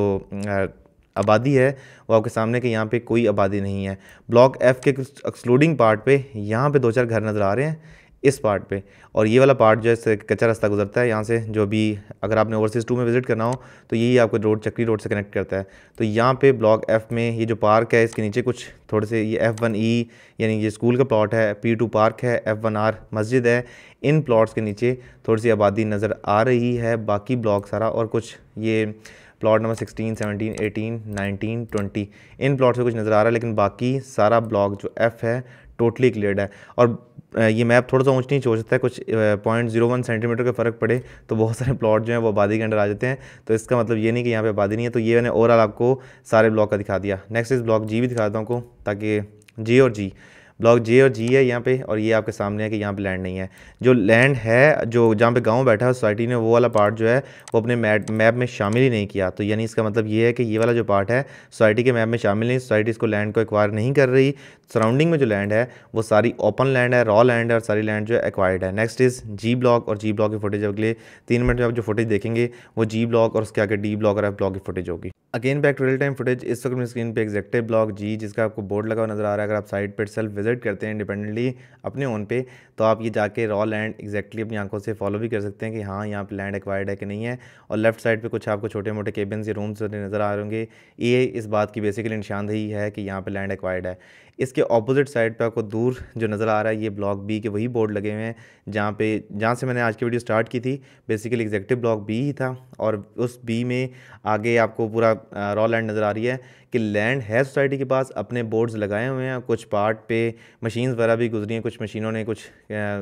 आबादी है वो आपके सामने कि यहाँ पे कोई आबादी नहीं है। ब्लॉक एफ के एक्सक्लूडिंग पार्ट पे यहाँ पे 2-4 घर नज़र आ रहे हैं इस पार्ट पे, और ये वाला पार्ट जो है कच्चा रास्ता गुजरता है यहाँ से, जो भी अगर आपने ओवरसीज़ 2 में विज़िट करना हो तो यही आपको रोड चक्री रोड से कनेक्ट करता है। तो यहाँ पे ब्लॉक एफ में ये जो पार्क है इसके नीचे कुछ थोड़े से ये F1E यानी ये स्कूल का प्लॉट है, P2 पार्क है, F1R मस्जिद है। इन प्लॉट्स के नीचे थोड़ी सी आबादी नज़र आ रही है। बाकी ब्लॉक सारा और कुछ ये प्लॉट नंबर 16, 17, 18, 19, 20 इन प्लॉट से कुछ नज़र आ रहा है, लेकिन बाकी सारा ब्लॉक जो F है टोटली क्लियर्ड है। और ये मैप थोड़ा सा ऊंच नीच हो सकता है, कुछ 0.01 सेंटीमीटर का फ़र्क पड़े तो बहुत सारे प्लॉट जो हैं वो आबादी के अंडर आ जाते हैं। तो इसका मतलब ये नहीं कि यहाँ पे आबादी नहीं है। तो ये मैंने ओवरऑल आपको सारे ब्लॉक का दिखा दिया। नेक्स्ट इस ब्लॉक जी भी दिखाता हूँ आपको, ताकि जी और जी ब्लॉक जे और जी है यहाँ पे, और ये आपके सामने है कि यहाँ पे लैंड नहीं है। जो लैंड है जो जहाँ पे गांव बैठा है सोसाइटी ने, वो वाला पार्ट जो है वो अपने मैप में शामिल ही नहीं किया। तो यानी इसका मतलब ये है कि ये वाला जो पार्ट है सोसाइटी के मैप में शामिल नहीं, सोसाइटी इसको लैंड को एक्वायर नहीं कर रही। सराउंडिंग में जो लैंड है वो सारी ओपन लैंड है, रॉ लैंड है, और सारी लैंड जो है एक्वायर्ड है। नेक्स्ट इज़ जी ब्लॉक, और जी ब्लॉक की फुटेज अगले 3 मिनट में आप जो फुटेज देखेंगे वो जी ब्लॉक और उसके आगे डी ब्लॉक और एफ ब्लॉक की फुटेज होगी। Again back to real time footage. इस वक्त मेरी स्क्रीन पे एग्जैक्टिव ब्लॉक जी जिसका आपको बोर्ड लगा हुआ नज़र आ रहा है। अगर आप साइट पर सेल्फ विजिट करते हैं इंडिपेंडेंटली अपने ओन पे, तो आप ये जाके रॉ लैंड एग्जैक्टली अपनी आंखों से फॉलो भी कर सकते हैं कि हाँ यहाँ पे लैंड एक्वायर्ड है कि नहीं है। और लेफ्ट साइड पे कुछ आपको छोटे मोटे केबिन्स या रूम्स नज़र आ रहे होंगे, ये इस बात की बेसिकली निशानदेही है कि यहाँ पे लैंड एक्वायर्ड है। इसके ऑपोजिट साइड पे आपको दूर जो नज़र आ रहा है ये ब्लॉक बी के वही बोर्ड लगे हुए हैं जहाँ से मैंने आज की वीडियो स्टार्ट की थी। बेसिकली एग्जैक्टिव ब्लॉक बी ही था, और उस बी में आगे आपको पूरा रॉ लैंड नज़र आ रही है कि लैंड है सोसाइटी के पास, अपने बोर्ड्स लगाए हुए हैं, कुछ पार्ट पे मशीन्स वगैरह भी गुजरी हैं, कुछ मशीनों ने कुछ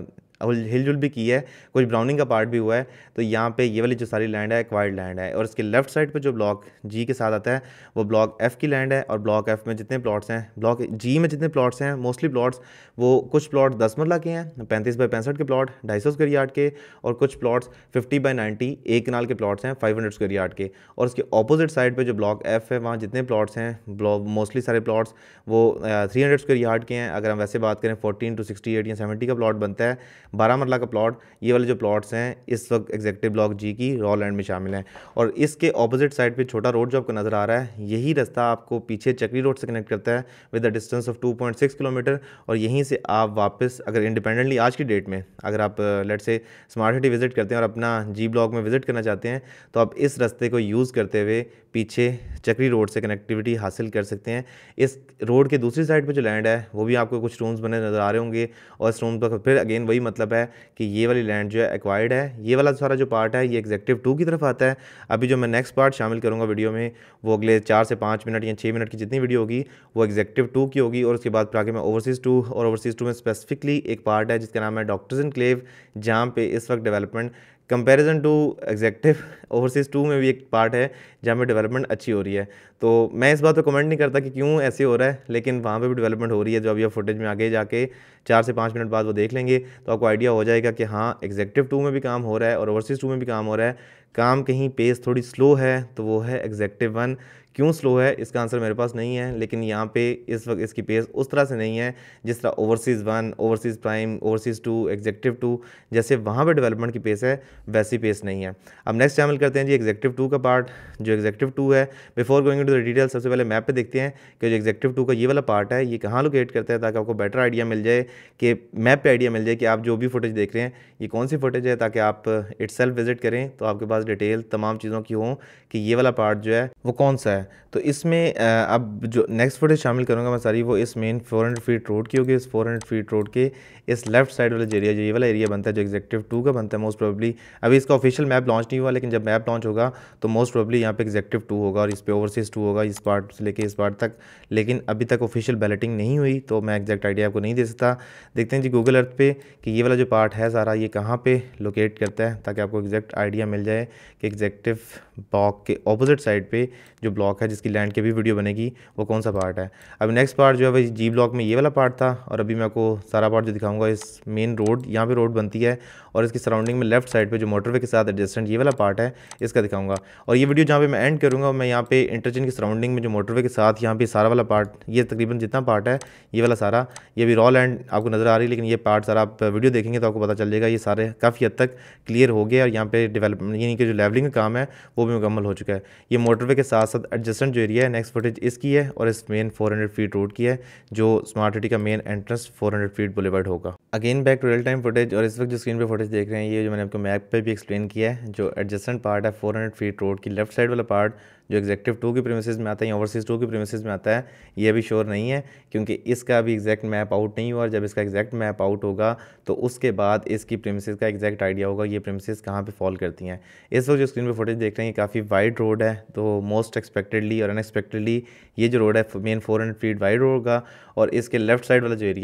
हिलजुल भी की है, कुछ ब्राउनिंग का पार्ट भी हुआ है। तो यहाँ पे ये वाली जो सारी लैंड है एक्वायर्ड लैंड है। और इसके लेफ्ट साइड पे जो ब्लॉक जी के साथ आता है वो ब्लॉक एफ़ की लैंड है। और ब्लॉक एफ़ में जितने प्लॉट्स हैं, ब्लॉक जी में जितने प्लॉट्स हैं, मोस्टली प्लॉट्स वो कुछ प्लॉट 10 मरला के हैं, 35 बाई 65 के प्लॉट 250 स्क्वायर यार्ड के, और कुछ प्लॉट्स 50 बाई 90 एक कनाल के प्लॉट्स हैं 500 स्क्वायर यार्ड के। और उसके ऑपोजिट साइड पर जो ब्लॉक एफ़ है वहाँ जितने प्लॉट्स हैं, मोस्टली सारे प्लॉट्स वो 300 स्क्वायर यार्ड के हैं। अगर हम वैसे बात करें 14 to 68 या 70 का प्लॉट बनता है, 12 मरला का प्लॉट। ये वाले जो प्लॉट्स हैं इस वक्त एग्जैक्टिव ब्लॉक जी की रॉ लैंड में शामिल हैं। और इसके ऑपोजिट साइड पे छोटा रोड जो आपको नज़र आ रहा है, यही रास्ता आपको पीछे चक्री रोड से कनेक्ट करता है with the distance of 2.6 kilometre. और यहीं से आप वापस अगर इंडिपेंडेंटली आज की डेट में अगर आप लेट से स्मार्ट सिटी विजिट करते हैं और अपना जी ब्लॉक में विजिट करना चाहते हैं, तो आप इस रास्ते को यूज़ करते हुए पीछे चक्री रोड से कनेक्टिविटी हासिल कर सकते हैं। इस रोड के दूसरी साइड पे जो लैंड है वो भी आपको कुछ रूम्स बने नज़र आ रहे होंगे, और इस रूम पर फिर अगेन वही मतलब है कि ये वाली लैंड जो है एक्वायर्ड है। ये वाला सारा जो पार्ट है ये एग्जैक्टिव 2 की तरफ आता है। अभी जो मैं नेक्स्ट पार्ट शामिल करूँगा वीडियो में वो अगले 4 से 5 मिनट या 6 मिनट की जितनी वीडियो होगी वो एग्जैक्टिव 2 की होगी। और उसके बाद फिर आगे मैं ओवरसीज़ 2, और ओवरसीज़ 2 में स्पेसिफिकली एक पार्ट है जिसका नाम है डॉक्टर्स एनक्लेव, जहाँ पे इस वक्त development comparison to executive overseas 2 में भी एक पार्ट है जहाँ पे डेवलपमेंट अच्छी हो रही है। तो मैं इस बात पे कमेंट नहीं करता कि क्यों ऐसे हो रहा है, लेकिन वहाँ पे भी डेवलपमेंट हो रही है। जो अभी आप फुटेज में आगे जाके 4 से 5 मिनट बाद वो देख लेंगे तो आपको आइडिया हो जाएगा कि हाँ एग्जैक्टिव 2 में भी काम हो रहा है और ओवरसीज़ 2 में भी काम हो रहा है। काम कहीं पेस थोड़ी स्लो है तो वो है एग्जैक्टिव 1। क्यों स्लो है इसका आंसर मेरे पास नहीं है, लेकिन यहाँ पे इस वक्त इसकी पेस उस तरह से नहीं है जिस तरह overseas 1, overseas prime, overseas 2, executive 2 जैसे वहाँ पे डेवलपमेंट की पेस है वैसी पेस नहीं है। अब नेक्स्ट शामिल करते हैं जी एग्जैक्टिव 2 का पार्ट। जो एग्जैक्टिव 2 है, before going to the detail सबसे पहले मैप पे देखते हैं कि जो एग्जैक्टिव 2 का ये वाला पार्ट है ये कहाँ लोकेट करता है, ताकि आपको बेटर आइडिया मिल जाए कि मैप पे आइडिया मिल जाए कि आप जो भी फुटेज देख रहे हैं ये कौन सी फुटेज है, ताकि आप इटसेल्फ विजिट करें तो आपके पास डिटेल तमाम चीज़ों की हो कि ये वाला पार्ट जो है वो कौन सा है। तो इसमें अब जो नेक्स्ट फुटेज शामिल करूँगा मैं सारी वो इस मेन 400 फीट रोड की होगी। इस 400 फीट रोड के इस लेफ्ट साइड वाला एरिया जो ये वाला एरिया बनता है जो एग्जैक्टिव 2 का बनता है मोस्ट प्रोबेबली। अभी इसका ऑफिशियल मैप लॉन्च नहीं हुआ, लेकिन जब मैप लॉन्च होगा तो मोस्ट प्रोबेबली यहाँ पे एग्जैक्टिव 2 होगा और इस पे ओवरसीज़ 2 होगा, इस पार्ट से लेके इस पार्ट तक। लेकिन अभी तक ऑफिशियल बैलेटिंग नहीं हुई तो मैं एग्जैक्ट आइडिया आपको नहीं दे सकता। देखते हैं जी गूगल अर्थ पे कि ये वाला जो पार्ट है सारा ये कहाँ पे लोकेट करता है, ताकि आपको एग्जैक्ट आइडिया मिल जाए कि एग्जैक्टिव ब्लॉक के ऑपोजिट साइड पे जो ब्लॉक है जिसकी लैंड की भी वीडियो बनेगी वो कौन सा पार्ट है। अभी नेक्स्ट पार्ट जो है भाई जी ब्लॉक में ये वाला पार्ट था, और अभी मैं आपको सारा पार्ट जो दिखाऊंगा इस मेन रोड यहाँ पे रोड बनती है और इसकी सराउंडिंग में लेफ्ट साइड पे जो मोटरवे के साथ एडजस्टेंट ये वाला पार्ट है इसका दिखाऊंगा। और ये वीडियो जहाँ पे मैं एंड करूँगा मैं यहाँ पे इंटरचेंज की सराउंडिंग में जो मोटरवे के साथ यहाँ पे सारा वाला पार्ट, ये तकरीबन जितना पार्ट है ये वाला सारा, ये भी रॉ लैंड आपको नज़र आ रही है, लेकिन ये पार्ट सारा आप वीडियो देखेंगे तो आपको पता चल जाएगा ये सारे काफ़ी हद तक क्लियर हो गए और यहाँ पे डेवलपमेंट यानी कि जो लेवलिंग का काम है वो भी मुकम्मल हो चुका है। ये मोटरवे के साथ साथ एडजस्टेंट जो एरिया है नेक्स्ट फुटेज इसकी है और इस मेन 400 फीट रोड की है जो स्मार्ट सिटी का मेन एंट्रेंस 400 फीट बुलेवर्ड होगा। Again back to real time footage, और इस वक्त जो स्क्रीन पे फुटेज देख रहे हैं ये जो मैंने आपको मैप पे भी एक्सप्लेन किया है, जो एडजस्टेंट पार्ट है 400 फीट रोड की लेफ्ट साइड वाला पार्ट जो एग्जैक्टिव 2 की प्रीमिसेस में आता है या ओवरसीज़ 2 की प्रीमिसेस में आता है, ये अभी श्योर नहीं है क्योंकि इसका अभी एग्जैक्ट मैप आउट नहीं हुआ। और जब इसका एग्जैक्ट मैप आउट होगा तो उसके बाद इसकी प्रीमिसेस का एग्जैक्ट आइडिया होगा ये प्रीमिसेस कहाँ पे फॉल करती हैं। इस वक्त जो स्क्रीन पे फुटेज देख रहे हैं काफ़ी वाइड रोड है, तो मोस्ट एक्सपेक्टेडली और अनएक्सपेक्टेडली ये जो रोड है मेन 400 फीट वाइड रोड होगा। और इसके लेफ्ट साइड वाला जो एरिया है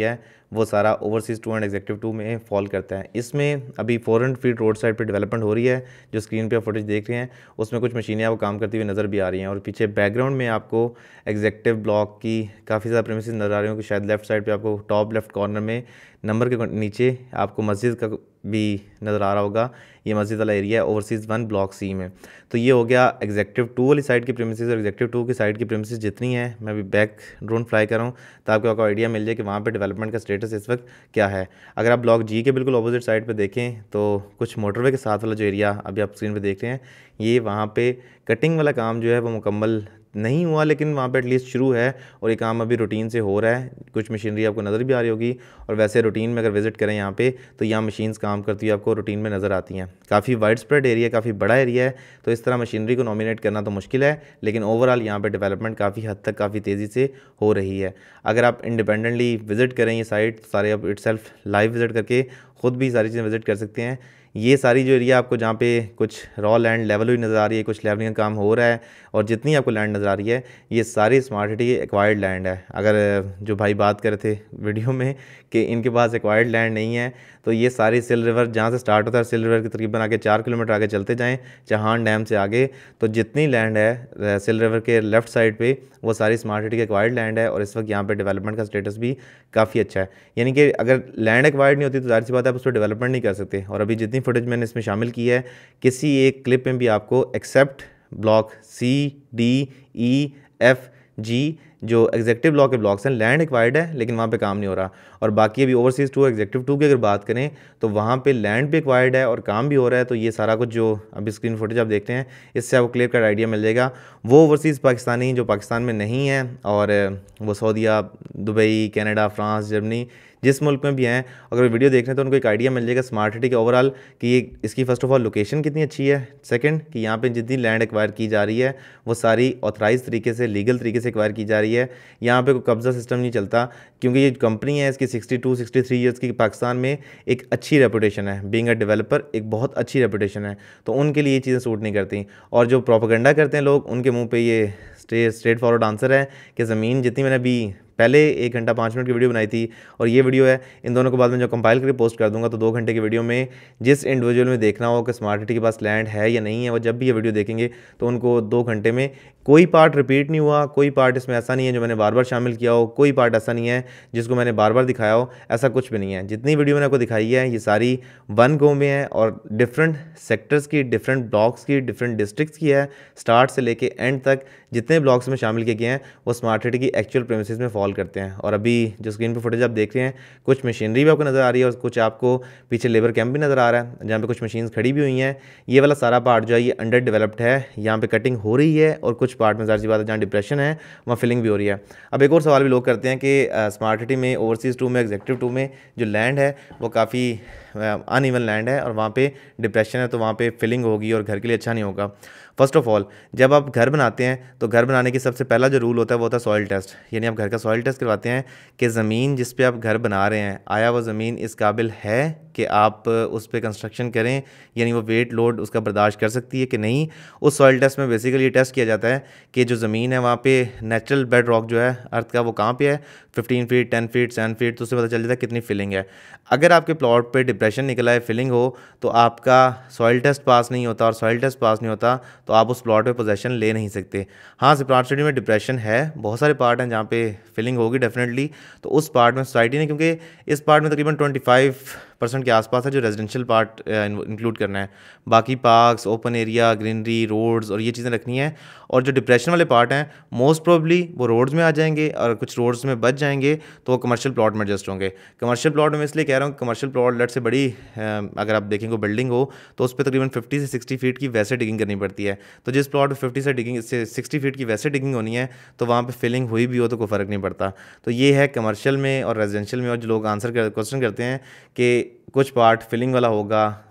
वो सारा ओवरसीज़ 2 एंड एग्जेक्टिव 2 में फॉल करता है। इसमें अभी 400 फीट रोड साइड पे डेवलपमेंट हो रही है, जो स्क्रीन पे आप फुटेज देख रहे हैं उसमें कुछ मशीनें आपको काम करती हुई नज़र भी आ रही हैं, और पीछे बैकग्राउंड में आपको एग्जेक्टिव ब्लॉक की काफ़ी ज़्यादा प्रेमिसेस नज़र आ रही होंगी। शायद लेफ्ट साइड पर आपको टॉप लेफ्ट कॉर्नर में नंबर के नीचे आपको मस्जिद का भी नज़र आ रहा होगा, ये मस्जिद वाला एरिया है ओवरसीज़ 1 ब्लॉक सी में। तो ये हो गया एग्जेक्टिव 2 वाली साइड की प्रेमिसेस, और एग्जेक्टिव 2 की साइड की प्रेमिसेस जितनी हैं मैं अभी बैक ड्रोन फ्लाई कर रहा हूँ ताकि आपको आइडिया मिल जाए कि वहाँ पे डेवलपमेंट का स्टेटस इस वक्त क्या है। अगर आप ब्लॉक जी के बिल्कुल अपोजिट साइड पे देखें तो कुछ मोटरवे के साथ वाला जो एरिया अभी आप स्क्रीन पे देख रहे हैं, ये वहाँ पे कटिंग वाला काम जो है वो मुकम्मल नहीं हुआ, लेकिन वहाँ पे एटलीस्ट शुरू है और ये काम अभी रूटीन से हो रहा है। कुछ मशीनरी आपको नज़र भी आ रही होगी, और वैसे रूटीन में अगर विज़िट करें यहाँ पे तो यहाँ मशीन्स काम करती हुई आपको रूटीन में नज़र आती हैं। काफ़ी वाइड स्प्रेड एरिया, काफ़ी बड़ा एरिया है, तो इस तरह मशीनरी को नॉमिनेट करना तो मुश्किल है, लेकिन ओवरऑल यहाँ पे डेवलपमेंट काफ़ी हद तक काफ़ी तेज़ी से हो रही है। अगर आप इंडिपेंडेंटली विज़िट करें ये साइट, सारे आप इटसेल्फ लाइव विज़िट करके ख़ुद भी सारी चीज़ें विज़िट कर सकते हैं। ये सारी जो एरिया आपको जहाँ पे कुछ रॉ लैंड लेवल हुई नज़र आ रही है, कुछ लेवलिंग का काम हो रहा है, और जितनी आपको लैंड नज़र आ रही है ये सारी स्मार्ट सिटी की एक्वायर्ड लैंड है। अगर जो भाई बात कर रहे थे वीडियो में कि इनके पास एक्वायर्ड लैंड नहीं है, तो ये सारी सिल रिवर जहाँ से स्टार्ट होता है, सिल रिवर के तकरीबन आगे 4 किलोमीटर आगे चलते जाएँ चहान डैम से आगे, तो जितनी लैंड है सिल रिवर के लेफ़्ट साइड पे वो सारी स्मार्ट सिटी की एक्वायर्ड लैंड है, और इस वक्त यहाँ पे डेवलपमेंट का स्टेटस भी काफ़ी अच्छा है। यानी कि अगर लैंड एक्वायर्ड नहीं होती तो जाहिर सी बात है आप उस पर डेवलपमेंट नहीं कर सकते। और अभी जितनी फुटेज मैंने इसमें शामिल की है, किसी एक क्लिप में भी आपको except block C, D, E, F, G जो एग्जेक्टिव ब्लॉक के ब्लॉक्स हैं लैंड एक्वायर्ड है, लेकिन वहाँ पे काम नहीं हो रहा। और बाकी अभी ओवरसीज़ 2 एग्जेक्टिव 2 की अगर बात करें तो वहाँ पे लैंड भी एक्वायर्ड है और काम भी हो रहा है। तो ये सारा कुछ जो अभी स्क्रीन फुटेज आप देखते हैं इससे आपको क्लियर कट आइडिया मिल जाएगा। वो ओवरसीज़ पाकिस्तानी जो पाकिस्तान में नहीं है, और वो सऊदीया, दुबई, कनाडा, फ्रांस, जर्मनी जिस मुल्क में भी हैं, अगर वीडियो देख रहे हैं तो उनको एक आइडिया मिल जाएगा स्मार्ट सिटी के ओवरऑल कि ये इसकी फ़र्स्ट ऑफ ऑल लोकेशन कितनी अच्छी है, सेकंड कि यहाँ पे जितनी लैंड एक्वायर की जा रही है वो सारी ऑथराइज तरीके से, लीगल तरीके से एक्वायर की जा रही है। यहाँ पे कोई कब्ज़ा सिस्टम नहीं चलता, क्योंकि ये कंपनी है इसकी 62-63 ईयर्स की पाकिस्तान में एक अच्छी रेपुटेशन है, बीइंग अ डेवलपर एक बहुत अच्छी रेपुटेशन है, तो उनके लिए ये चीज़ें सूट नहीं करती। और जो प्रोपेगेंडा करते हैं लोग, उनके मुँह पर ये स्ट्रेट फॉरवर्ड आंसर है कि ज़मीन जितनी मैंने अभी पहले 1 घंटा 5 मिनट की वीडियो बनाई थी और ये वीडियो है, इन दोनों को बाद में जो कंपाइल करके पोस्ट कर दूंगा, तो 2 घंटे की वीडियो में जिस इंडिविजुअल में देखना हो कि स्मार्ट सिटी के पास लैंड है या नहीं है, वो जब भी ये वीडियो देखेंगे तो उनको 2 घंटे में कोई पार्ट रिपीट नहीं हुआ, कोई पार्ट इसमें ऐसा नहीं है जो मैंने बार बार शामिल किया हो, कोई पार्ट ऐसा नहीं है जिसको मैंने बार बार दिखाया हो, ऐसा कुछ भी नहीं है। जितनी वीडियो मैंने आपको दिखाई है ये सारी वन गो में है और डिफरेंट सेक्टर्स की, डिफरेंट ब्लॉक्स की, डिफरेंट डिस्ट्रिक्ट्स की है। स्टार्ट से लेके एंड तक जितने ब्लॉक्स में शामिल किए गए हैं वो स्मार्ट सिटी की एक्चुअल प्रेमिसेस में फॉल करते हैं। और अभी जो स्क्रीन पे फुटेज आप देख रहे हैं, कुछ मशीनरी भी आपको नज़र आ रही है और कुछ आपको पीछे लेबर कैंप भी नज़र आ रहा है जहाँ पे कुछ मशीन्स खड़ी भी हुई हैं। ये वाला सारा पार्ट जो है ये अंडर डेवलप्ड है, यहाँ पे कटिंग हो रही है, और कुछ पार्ट में ज़ाहिर सी बात है जहाँ डिप्रेशन है वहाँ फिलिंग भी हो रही है। अब एक और सवाल भी लोग करते हैं कि स्मार्ट सिटी में ओवरसीज़ 2 में एग्जेक्टिव 2 में जो लैंड है वो काफ़ी अनइवन लैंड है और वहाँ पे डिप्रेशन है, तो वहाँ पे फिलिंग होगी और घर के लिए अच्छा नहीं होगा। फर्स्ट ऑफ ऑल जब आप घर बनाते हैं तो घर बनाने की सबसे पहला जो रूल होता है वो होता है सॉइल टेस्ट, यानी आप घर का सॉइल टेस्ट करवाते हैं कि ज़मीन जिस पे आप घर बना रहे हैं, आया वो ज़मीन इस काबिल है कि आप उस पर कंस्ट्रक्शन करें, यानी वो वेट लोड उसका बर्दाश्त कर सकती है कि नहीं। उस सॉइल टेस्ट में बेसिकली ये टेस्ट किया जाता है कि जो ज़मीन है वहाँ पे नेचुरल बेड रॉक जो है अर्थ का वो कहाँ पे है, 15 फीट, 10 फीट, 7 फीट, तो उससे पता चल जाता है कितनी फिलिंग है। अगर आपके प्लॉट पे डिप्रेशन निकला है, फिलिंग हो, तो आपका सॉइल टेस्ट पास नहीं होता, और सॉइल टेस्ट पास नहीं होता तो आप उस प्लॉट पे पोजेसन ले नहीं सकते। हाँ, स्मार्ट सिटी में डिप्रेशन है, बहुत सारे पार्ट हैं जहाँ पे फिलिंग होगी डेफिनेटली, तो उस पार्ट में सोसाइटी ने, क्योंकि इस पार्ट में तकरीबन 25% के आसपास है जो रेजिडेंशियल पार्ट इंक्लूड करना है, बाकी parks, open area, greenery, roads और ये चीज़ें रखनी है। और जो डिप्रेशन वाले पार्ट हैं मोस्ट प्रोबेबली वो रोड्स में आ जाएंगे, और कुछ रोड्स में बच जाएंगे तो वो कमर्शियल प्लॉट में एडजस्ट होंगे। कमर्शियल प्लॉट में इसलिए कह रहा हूँ, कमर्शियल प्लॉट लेट से बड़ी अगर आप देखेंगे कोई बिल्डिंग हो तो उस पर तकरीबन 50 से 60 फीट की वैसे डिगिंग करनी पड़ती है। तो जिस प्लॉट में 50 से 60 फीट की वैसे डिगिंग होनी है तो वहाँ पे फिलिंग हुई भी हो तो कोई फ़र्क नहीं पड़ता। तो ये है कमर्शियल में और रेजिडेंशियल में। और जो लोग क्वेश्चन करते हैं कि कुछ पार्ट फिलिंग वाला होगा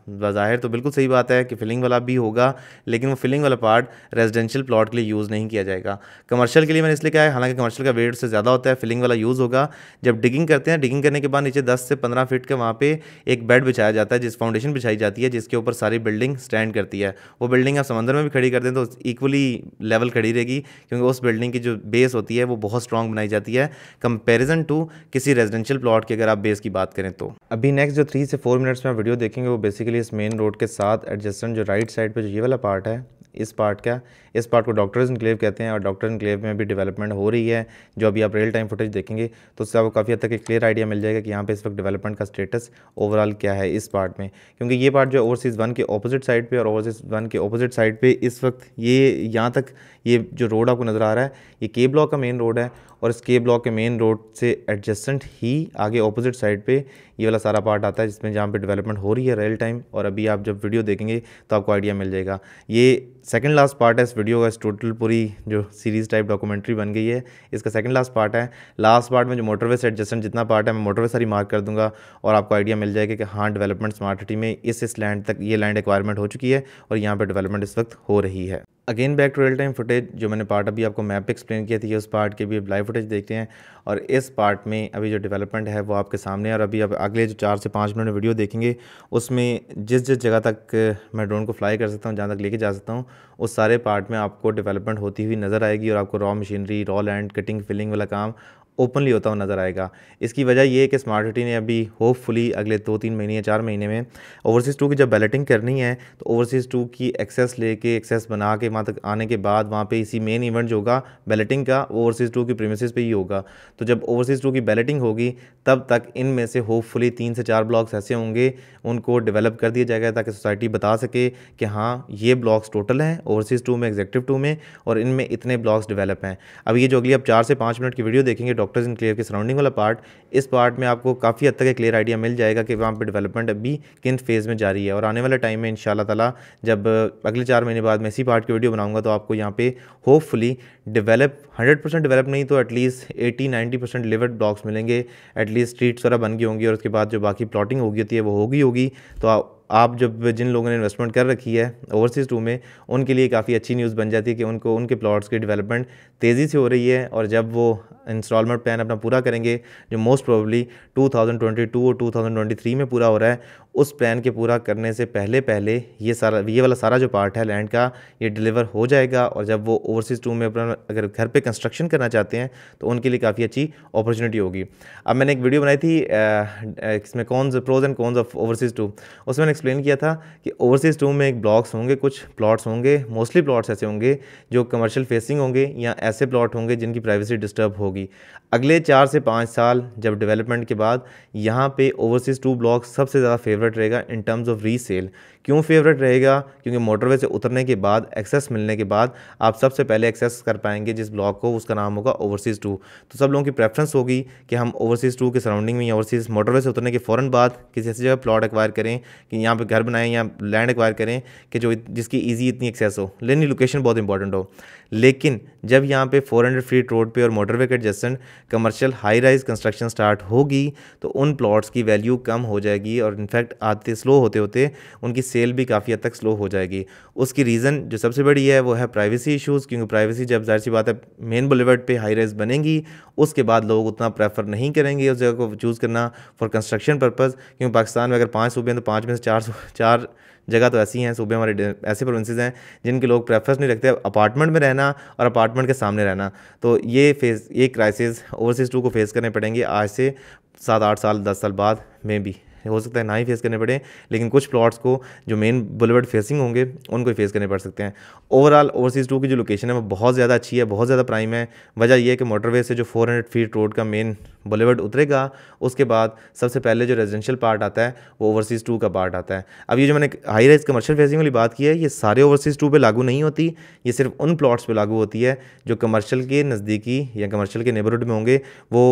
बज़ाहिर तो बिल्कुल सही बात है कि फिलिंग वाला भी होगा, लेकिन वो फिलिंग वाला पार्ट रेजिडेंशियल प्लॉट के लिए यूज़ नहीं किया जाएगा। कमर्शियल के लिए मैंने इसलिए कहा है, हालांकि कमर्शियल का वेट से ज़्यादा होता है, फिलिंग वाला यूज़ होगा। जब डिगिंग करते हैं, डिगिंग करने के बाद नीचे 10 से 15 फीट का वहाँ पे एक बेड बिछाया जाता है, जिस फाउंडेशन बिछाई जाती है, जिसके ऊपर सारी बिल्डिंग स्टैंड करती है। वो बिल्डिंग आप समंदर में भी खड़ी कर दें तो इक्वली लेवल खड़ी रहेगी, क्योंकि उस बिल्डिंग की जो बेस होती है वो बहुत स्ट्रॉन्ग बनाई जाती है कंपैरिजन टू किसी रेजिडेंशियल प्लॉट की अगर आप बेस की बात करें तो। अभी नेक्स्ट जो 3 से 4 मिनट्स में आप वीडियो देखेंगे वो बेसिकली इस मेन रोड के साथ एडजेसेंट जो राइट साइड पे जो ये वाला पार्ट है, इस पार्ट को डॉक्टर्स एनक्लेव कहते हैं, और डॉक्टर एनक्लेव में भी डेवलपमेंट हो रही है। जो अभी आप रियल टाइम फुटेज देखेंगे तो उससे आपको काफ़ी हद तक एक क्लियर आइडिया मिल जाएगा कि यहाँ पे इस वक्त डेवलपमेंट का स्टेटस ओवरऑल क्या है इस पार्ट में। क्योंकि ये पार्ट जो ओवरसीज़ 1 के ऑपोजिट साइड पे और ओवरसीज़ 1 के ऑपोजिट साइड पे इस वक्त ये यहाँ तक ये जो रोड आपको नज़र आ रहा है ये के ब्लॉक का मेन रोड है, और इस के ब्लॉक के मेन रोड से एडजेसेंट ही आगे ऑपोजिट साइड पे ये वाला सारा पार्ट आता है, जिसमें जहाँ पे डेवलपमेंट हो रही है रियल टाइम। और अभी आप जब वीडियो देखेंगे तो आपको आइडिया मिल जाएगा। ये सेकंड लास्ट पार्ट है इस वीडियो का, इस टोटल पूरी जो सीरीज़ टाइप डॉक्यूमेंट्री बन गई है इसका सेकंड लास्ट पार्ट है। लास्ट पार्ट में जो मोटरवे से एडजेसेंट जितना पार्ट है मैं मोटरवे सारी मार्क कर दूंगा, और आपको आइडिया मिल जाएगा कि हाँ डेवलपमेंट स्मार्ट सिटी में इस लैंड तक ये लैंड एक्वायरमेंट हो चुकी है और यहाँ पर डेवलपमेंट इस वक्त हो रही है। Again back to real time footage, जो मैंने पार्ट अभी आपको मैप पे एक्सप्लेन किया थी, उस पार्ट के भी लाइव फुटेज देखते हैं। और इस पार्ट में अभी जो डेवलपमेंट है वो आपके सामने है, और अभी आप अगले जो 4 से 5 मिनट में वीडियो देखेंगे उसमें जिस जगह तक मैं ड्रोन को फ्लाई कर सकता हूँ, जहाँ तक लेके जा सकता हूँ, उस सारे पार्ट में आपको डेवलपमेंट होती हुई नज़र आएगी, और आपको raw machinery, raw land, cutting, filling वाला काम ओपनली होता हुआ नज़र आएगा। इसकी वजह ये है कि स्मार्ट सिटी ने अभी होपफुली अगले 2-3 महीने या 4 महीने में ओवरसीज़ 2 की जब बैलेटिंग करनी है तो ओवरसीज़ 2 की एक्सेस लेके एक्सेस बना के वहाँ तक आने के बाद वहाँ पे इसी मेन इवेंट जो होगा बैलेटिंग का ओवरसीज़ 2 की प्रीमिसेस पे ही होगा। तो जब ओवरसीज़ 2 की बैलेटिंग होगी तब तक इनमें से होपफुली 3 से 4 ब्लॉक्स ऐसे होंगे उनको डेवलप कर दिया जाएगा, ताकि सोसाइटी बता सके कि हाँ ये ब्लॉक्स टोटल हैं ओवरसीज़ 2 में, एग्जीक्यूटिव 2 में, और इनमें इतने ब्लॉक्स डेवलप हैं। अब ये जो अगली आप 4 से 5 मिनट की वीडियो देखेंगे डॉक्टर्स एनक्लेव के सराउंडिंग वाला पार्ट, इस पार्ट में आपको काफ़ी हद तक एक क्लियर आइडिया मिल जाएगा कि वहाँ पे डेवलपमेंट अभी किन फेज़ में जारी है। और आने वाले टाइम में इंशाल्लाह ताला जब अगले 4 महीने बाद मैं इसी पार्ट की वीडियो बनाऊंगा तो आपको यहाँ पे होपफुली डेवलप 100% डेवलप नहीं तो एटलीस्ट 80-90% डिलीवर्ड ब्लॉक्स मिलेंगे, एटलीस्ट स्ट्रीट्स वगैरह बन गई होंगी, और उसके बाद जो बाकी प्लॉटिंग होगी होती है वो होगी। तो आप जब जिन लोगों ने इन्वेस्टमेंट कर रखी है ओवरसीज़ 2 में उनके लिए काफ़ी अच्छी न्यूज़ बन जाती है कि उनको उनके प्लॉट्स की डेवलपमेंट तेज़ी से हो रही है, और जब वो इंस्टॉलमेंट प्लान अपना पूरा करेंगे जो मोस्ट प्रोबेबली 2022 और 2023 में पूरा हो रहा है, उस प्लान के पूरा करने से पहले ये वाला सारा जो पार्ट है लैंड का ये डिलीवर हो जाएगा। और जब वो ओवरसीज़ 2 में अपना अगर घर पे कंस्ट्रक्शन करना चाहते हैं तो उनके लिए काफ़ी अच्छी अपॉर्चुनिटी होगी। अब मैंने एक वीडियो बनाई थी इसमें pros and cons of overseas 2, उसमें एक्सप्लेन किया था कि ओवरसीज़ 2 में एक ब्लॉक्स होंगे, कुछ प्लॉट्स होंगे, मोस्टली प्लॉट्स ऐसे होंगे जो कमर्शियल फेसिंग होंगे या ऐसे प्लॉट होंगे जिनकी प्राइवेसी डिस्टर्ब होगी। अगले 4 से 5 साल जब डेवलपमेंट के बाद यहाँ पे ओवरसीज़ 2 ब्लॉक सबसे ज़्यादा फेवरेट रहेगा इन टर्म्स ऑफ रीसेल। क्यों फेवरेट रहेगा? क्योंकि मोटरवे से उतरने के बाद एक्सेस मिलने के बाद आप सबसे पहले एक्सेस कर पाएंगे जिस ब्लॉक को, उसका नाम होगा ओवरसीज़ 2। तो सब लोगों की प्रेफरेंस होगी कि हम ओवरसीज़ 2 के सराउंडिंग में या ओवरसीज़ मोटरवे से उतरने के फ़ौरन बाद किसी ऐसी जगह प्लॉट एक्वायर करें कि यहाँ पे घर बनाएं या लैंड एक्वायर करें कि जो जिसकी ईजी इतनी एक्सेस हो, लेकिन लोकेशन बहुत इंपॉर्टेंट हो। लेकिन जब यहाँ पे 400 फीट रोड पे और मोटरवे के adjacent commercial high rise construction start होगी तो उन प्लॉट्स की वैल्यू कम हो जाएगी, और इनफैक्ट आते स्लो होते होते उनकी सेल भी काफ़ी हद तक स्लो हो जाएगी। उसकी रीज़न जो सबसे बड़ी है वो है प्राइवेसी इश्यूज़, क्योंकि प्राइवेसी जब जाहिर सी बात है मेन बुलेवर्ड पे हाई राइज बनेंगी उसके बाद लोग उतना प्रेफर नहीं करेंगे उस जगह को चूज़ करना फॉर कंस्ट्रक्शन पर्पज़। क्योंकि पाकिस्तान में अगर 5 सूबे हैं तो 5 में से 4 जगह तो ऐसी हैं, सूबे हमारे ऐसे प्रोविंसेस हैं जिनके लोग प्रेफरेंस नहीं रखते अपार्टमेंट में रहना और अपार्टमेंट के सामने रहना। तो ये क्राइसिस ओवरसीज़ 2 को फेस करने पड़ेंगे आज से 7-8 साल 10 साल बाद में भी, हो सकता है ना ही फेस करने पड़े, लेकिन कुछ प्लॉट्स को जो मेन बुलेवर्ड फेसिंग होंगे उनको ही फेस करने पड़ सकते हैं। ओवरऑल ओवरसीज़ 2 की जो लोकेशन है वो बहुत ज़्यादा अच्छी है, बहुत ज़्यादा प्राइम है। वजह यह है कि मोटरवे से जो 400 फीट रोड का मेन बुलेवर्ड उतरेगा उसके बाद सबसे पहले जो रेजिडेंशियल पार्ट आता है वो ओवरसीज़ 2 का पार्ट आता है। अब ये जो मैंने हाई राइज कमर्शियल फेसिंग वाली बात की है ये सारे ओवरसीज़ 2 पे लागू नहीं होती, ये सिर्फ उन प्लॉट्स पे लागू होती है जो कमर्शियल के नज़दीकी या कमर्शियल के नेबरहुड में होंगे। वो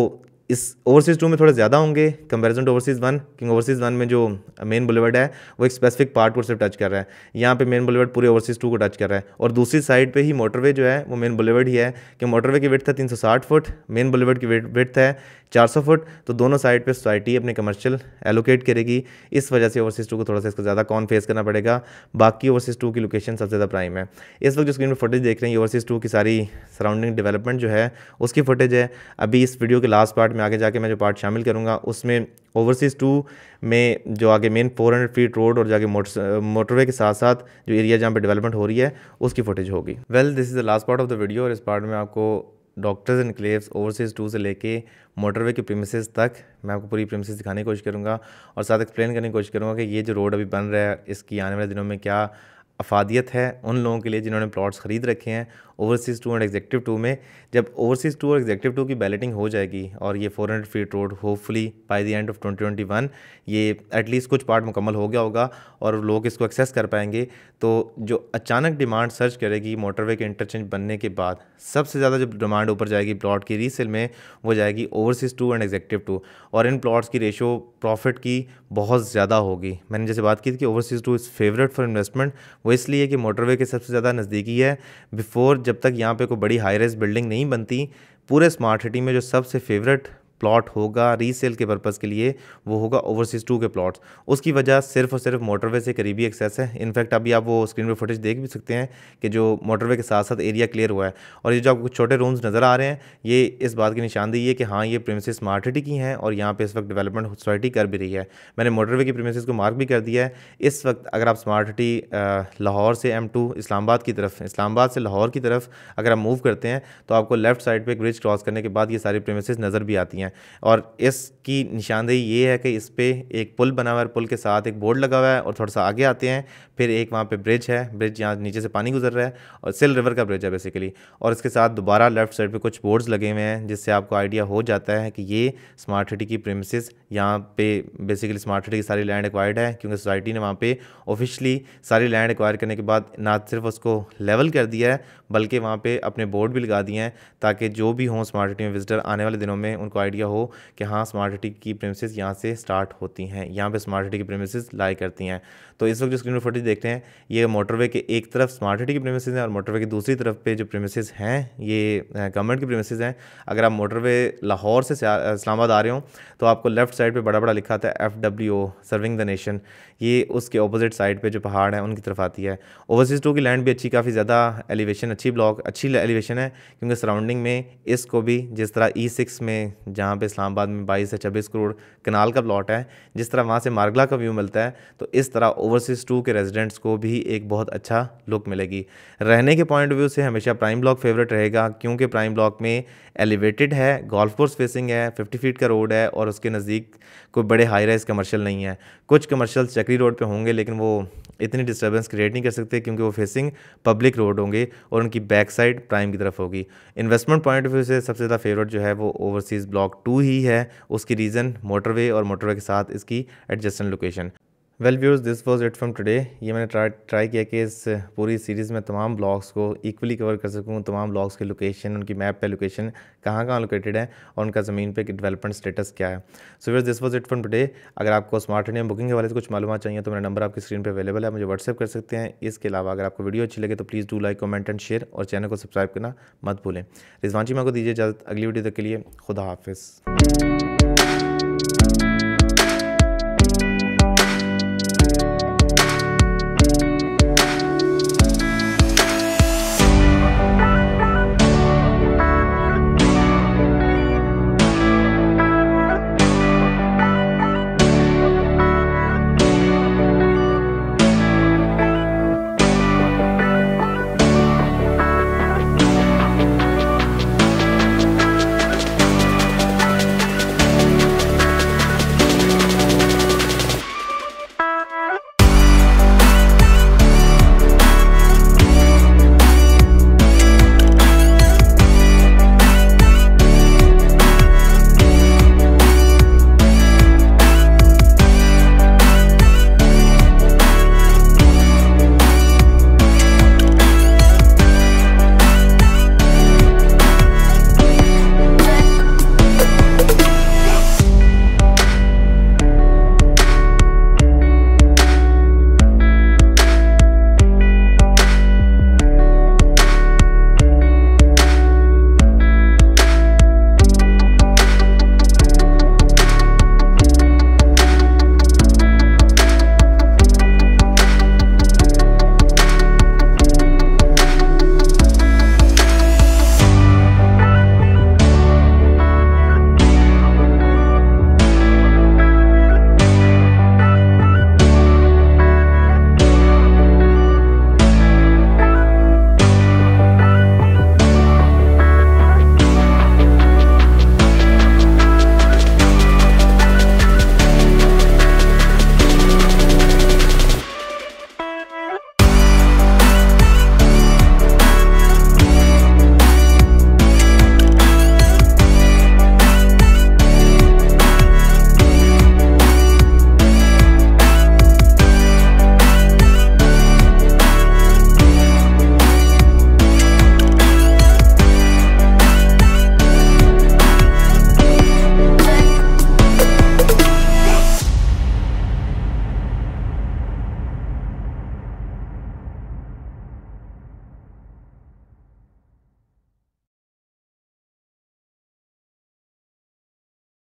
इस ओवरसीज़ 2 में थोड़े ज़्यादा होंगे कंपैरिजन टू ओवरसीज़ 1, क्योंकि ओवरसीज़ 1 में जो मेन बुलेवर्ड है वो एक स्पेसिफिक पार्ट को सिर्फ टच कर रहा है। यहाँ पे मेन बुलेवर्ड पूरे ओवरसीज़ 2 को टच कर रहा है, और दूसरी साइड पे ही मोटरवे जो है वो मेन बुलेवर्ड ही है कि मोटरवे की विड्थ है 360 फुट, मेन बुलेवर्ड की विड्थ है 400 फुट। तो दोनों साइड पे सोसाइटी अपने कमर्शियल एलोकेट करेगी, इस वजह से ओवरसीज़ 2 को थोड़ा सा इसको ज़्यादा कौन फेस करना पड़ेगा। बाकी ओवरसीज़ 2 की लोकेशन सबसे ज़्यादा प्राइम है। इस वक्त जो स्क्रीन पर फुटेज देख रहे हैं, ओवरसीज़ 2 की सारी सराउंडिंग डेवलपमेंट जो है उसकी फुटेज है। अभी इस वीडियो के लास्ट पार्ट में आगे जाके मैं जो पार्ट शामिल करूँगा उसमें ओवरसीज़ 2 में जो आगे मेन 400 फीट रोड और जाके मोटरवे के साथ साथ जो एरिया जहाँ पे डेवलपमेंट हो रही है उसकी फुटेज होगी। Well, this is the last part of the video, और इस पार्ट में आपको डॉक्टर्स एनक्लेव्स ओवरसीज़ 2 से लेके मोटरवे के प्रीमिसेस तक मैं आपको पूरी प्रीमिसेस दिखाने की कोशिश करूँगा, और साथ एक्सप्लेन करने की कोशिश करूँगा कि ये जो रोड अभी बन रहा है इसकी आने वाले दिनों में क्या अफादियत है उन लोगों के लिए जिन्होंने प्लॉट्स ख़रीद रखे हैं ओवरसीज़ 2 और एग्जेक्टिव 2 में। जब ओवरसीज़ 2 और एग्जेक्टिव 2 की बैलेटिंग हो जाएगी और ये 400 feet road hopefully by the end of 2021 ये एटलीस्ट कुछ पार्ट मुकम्मल हो गया होगा और लोग इसको एक्सेस कर पाएंगे, तो जो अचानक डिमांड सर्च करेगी मोटरवे के इंटरचेंज बनने के बाद, सबसे ज़्यादा जो डिमांड ऊपर जाएगी प्लॉट की रीसेल में वो जाएगी ओवरसीज़ 2 एंड एग्जेक्टिव 2, और इन प्लॉट्स की रेशो प्रॉफिट की बहुत ज़्यादा होगी। मैंने जैसे बात की थी कि overseas 2 is favourite for investment, वो इसलिए कि मोटरवे के सबसे ज़्यादा नज़दीकी है। बिफोर जब तक यहाँ पे कोई बड़ी हाई राइज बिल्डिंग नहीं बनती, पूरे स्मार्ट सिटी में जो सबसे फेवरेट प्लॉट होगा रीसेल के पर्पज़ के लिए वो होगा ओवरसीज़ 2 के प्लॉट्स। उसकी वजह सिर्फ और सिर्फ मोटरवे से करीबी एक्सेस है। इनफैक्ट अभी आप वो स्क्रीन पे फुटेज देख भी सकते हैं कि जो मोटरवे के साथ साथ एरिया क्लियर हुआ है, और ये जो आपको छोटे रूम्स नज़र आ रहे हैं ये इस बात की निशानदेही है कि हाँ ये प्रीमिसेस स्मार्ट सिटी की हैं और यहाँ पे इस वक्त डेवलपमेंट सोसाइटी कर भी रही है। मैंने मोटरवे की प्रीमिसेस को मार्क भी कर दिया है। इस वक्त अगर आप स्मार्ट सिटी लाहौर से M2 इस्लामाबाद की तरफ, इस्लामाबाद से लाहौर की तरफ अगर आप मूव करते हैं तो आपको लेफ्ट साइड पर एक ब्रिज क्रॉस करने के बाद ये सारी प्रीमिसेस नज़र भी आती हैं, और इसकी निशानदेही ये है कि इस पर एक पुल बना हुआ है, पुल के साथ एक बोर्ड लगा हुआ है, और थोड़ा सा आगे आते हैं फिर एक वहाँ पे ब्रिज है, ब्रिज यहाँ नीचे से पानी गुजर रहा है और सिल रिवर का ब्रिज है बेसिकली, और इसके साथ दोबारा लेफ्ट साइड पे कुछ बोर्ड्स लगे हुए हैं जिससे आपको आइडिया हो जाता है कि ये स्मार्ट सिटी की प्रीमिसेस यहाँ पे बेसिकली स्मार्ट सिटी की सारी लैंड एक्वायर्ड है, क्योंकि सोसाइटी ने वहाँ पे ऑफिशियली सारी लैंड एक्वायर करने के बाद ना सिर्फ उसको लेवल कर दिया है बल्कि वहाँ पे अपने बोर्ड भी लगा दिए हैं ताकि जो भी हों स्मार्ट सिटी में विजिटर आने वाले दिनों में उनको आइडिया हो कि हाँ स्मार्ट सिटी की प्रीमिसेस यहाँ से स्टार्ट होती हैं, यहाँ पे स्मार्ट सिटी की प्रीमिसेस लाई करती हैं। तो इस वक्त जो स्क्रीन पर फुटेज देखते हैं ये मोटरवे के एक तरफ स्मार्ट सिटी की प्रीमिसेस हैं और मोटरवे की दूसरी तरफ पे जो प्रीमिसेस हैं ये गवर्नमेंट की प्रीमिसेस हैं। अगर आप मोटरवे लाहौर से इस्लामाबाद आ रहे हो तो आपको लेफ्ट साइड पे बड़ा बड़ा लिखा आता है FWO सर्विंग द नेशन, ये उसके ऑपोजिट साइड पे जो पहाड़ है उनकी तरफ आती है। ओवरसीज़ 2 की लैंड भी अच्छी, काफ़ी ज़्यादा एलिवेशन अच्छी एलिवेशन है, क्योंकि सराउंडिंग में इसको भी जिस तरह E6 में जहाँ पे इस्लामाबाद में 22 से 26 करोड़ कनाल का प्लॉट है, जिस तरह वहाँ से मारगला का व्यू मिलता है, तो इस तरह ओवरसीज़ 2 के रेजिडेंट्स को भी एक बहुत अच्छा लुक मिलेगी। रहने के पॉइंट ऑफ व्यू से हमेशा प्राइम ब्लॉक फेवरेट रहेगा, क्योंकि प्राइम ब्लॉक में एलिवेटेड है, गोल्फ कोर्स फेसिंग है, 50 फीट का रोड है और उसके नज़दीक कोई बड़े हाई राइज कमर्शियल नहीं है। कुछ कमर्शियल चक्री रोड पे होंगे लेकिन वो इतनी डिस्टर्बेंस क्रिएट नहीं कर सकते क्योंकि वो फेसिंग पब्लिक रोड होंगे और उनकी बैक साइड प्राइम की तरफ होगी। इन्वेस्टमेंट पॉइंट ऑफ व्यू से सबसे ज़्यादा फेवरेट जो है वो ओवरसीज़ ब्लॉक 2 ही है। उसकी रीज़न मोटरवे और मोटरवे के साथ इसकी adjacent location. Well viewers, this was it from today. ये मैंने ट्राई किया कि इस पूरी सीरीज़ में तमाम ब्लॉग्स को इक्वली कवर कर सकूँ, तमाम ब्लॉग्स की लोकेशन, उनकी मैप पे लोकेशन कहाँ लोकेटेड है और उनका ज़मीन पे डेवलपमेंट स्टेटस क्या है। So viewers, this was it from today. अगर आपको स्मार्ट इंडिया बुकिंग के वाले से कुछ मालूमात चाहिए तो मेरा नंबर आपकी स्क्रीन पर अवेलेबल है, मुझे व्हाट्सएप कर सकते हैं। इसके अलावा अगर आपको वीडियो अच्छी लगे तो please do like, comment and share, और चैनल को सब्सक्राइब करना मत भूलें। रिजवान चीमा को दीजिए इजाज़त, अगली वीडियो तक के लिए खुदा हाफिज़।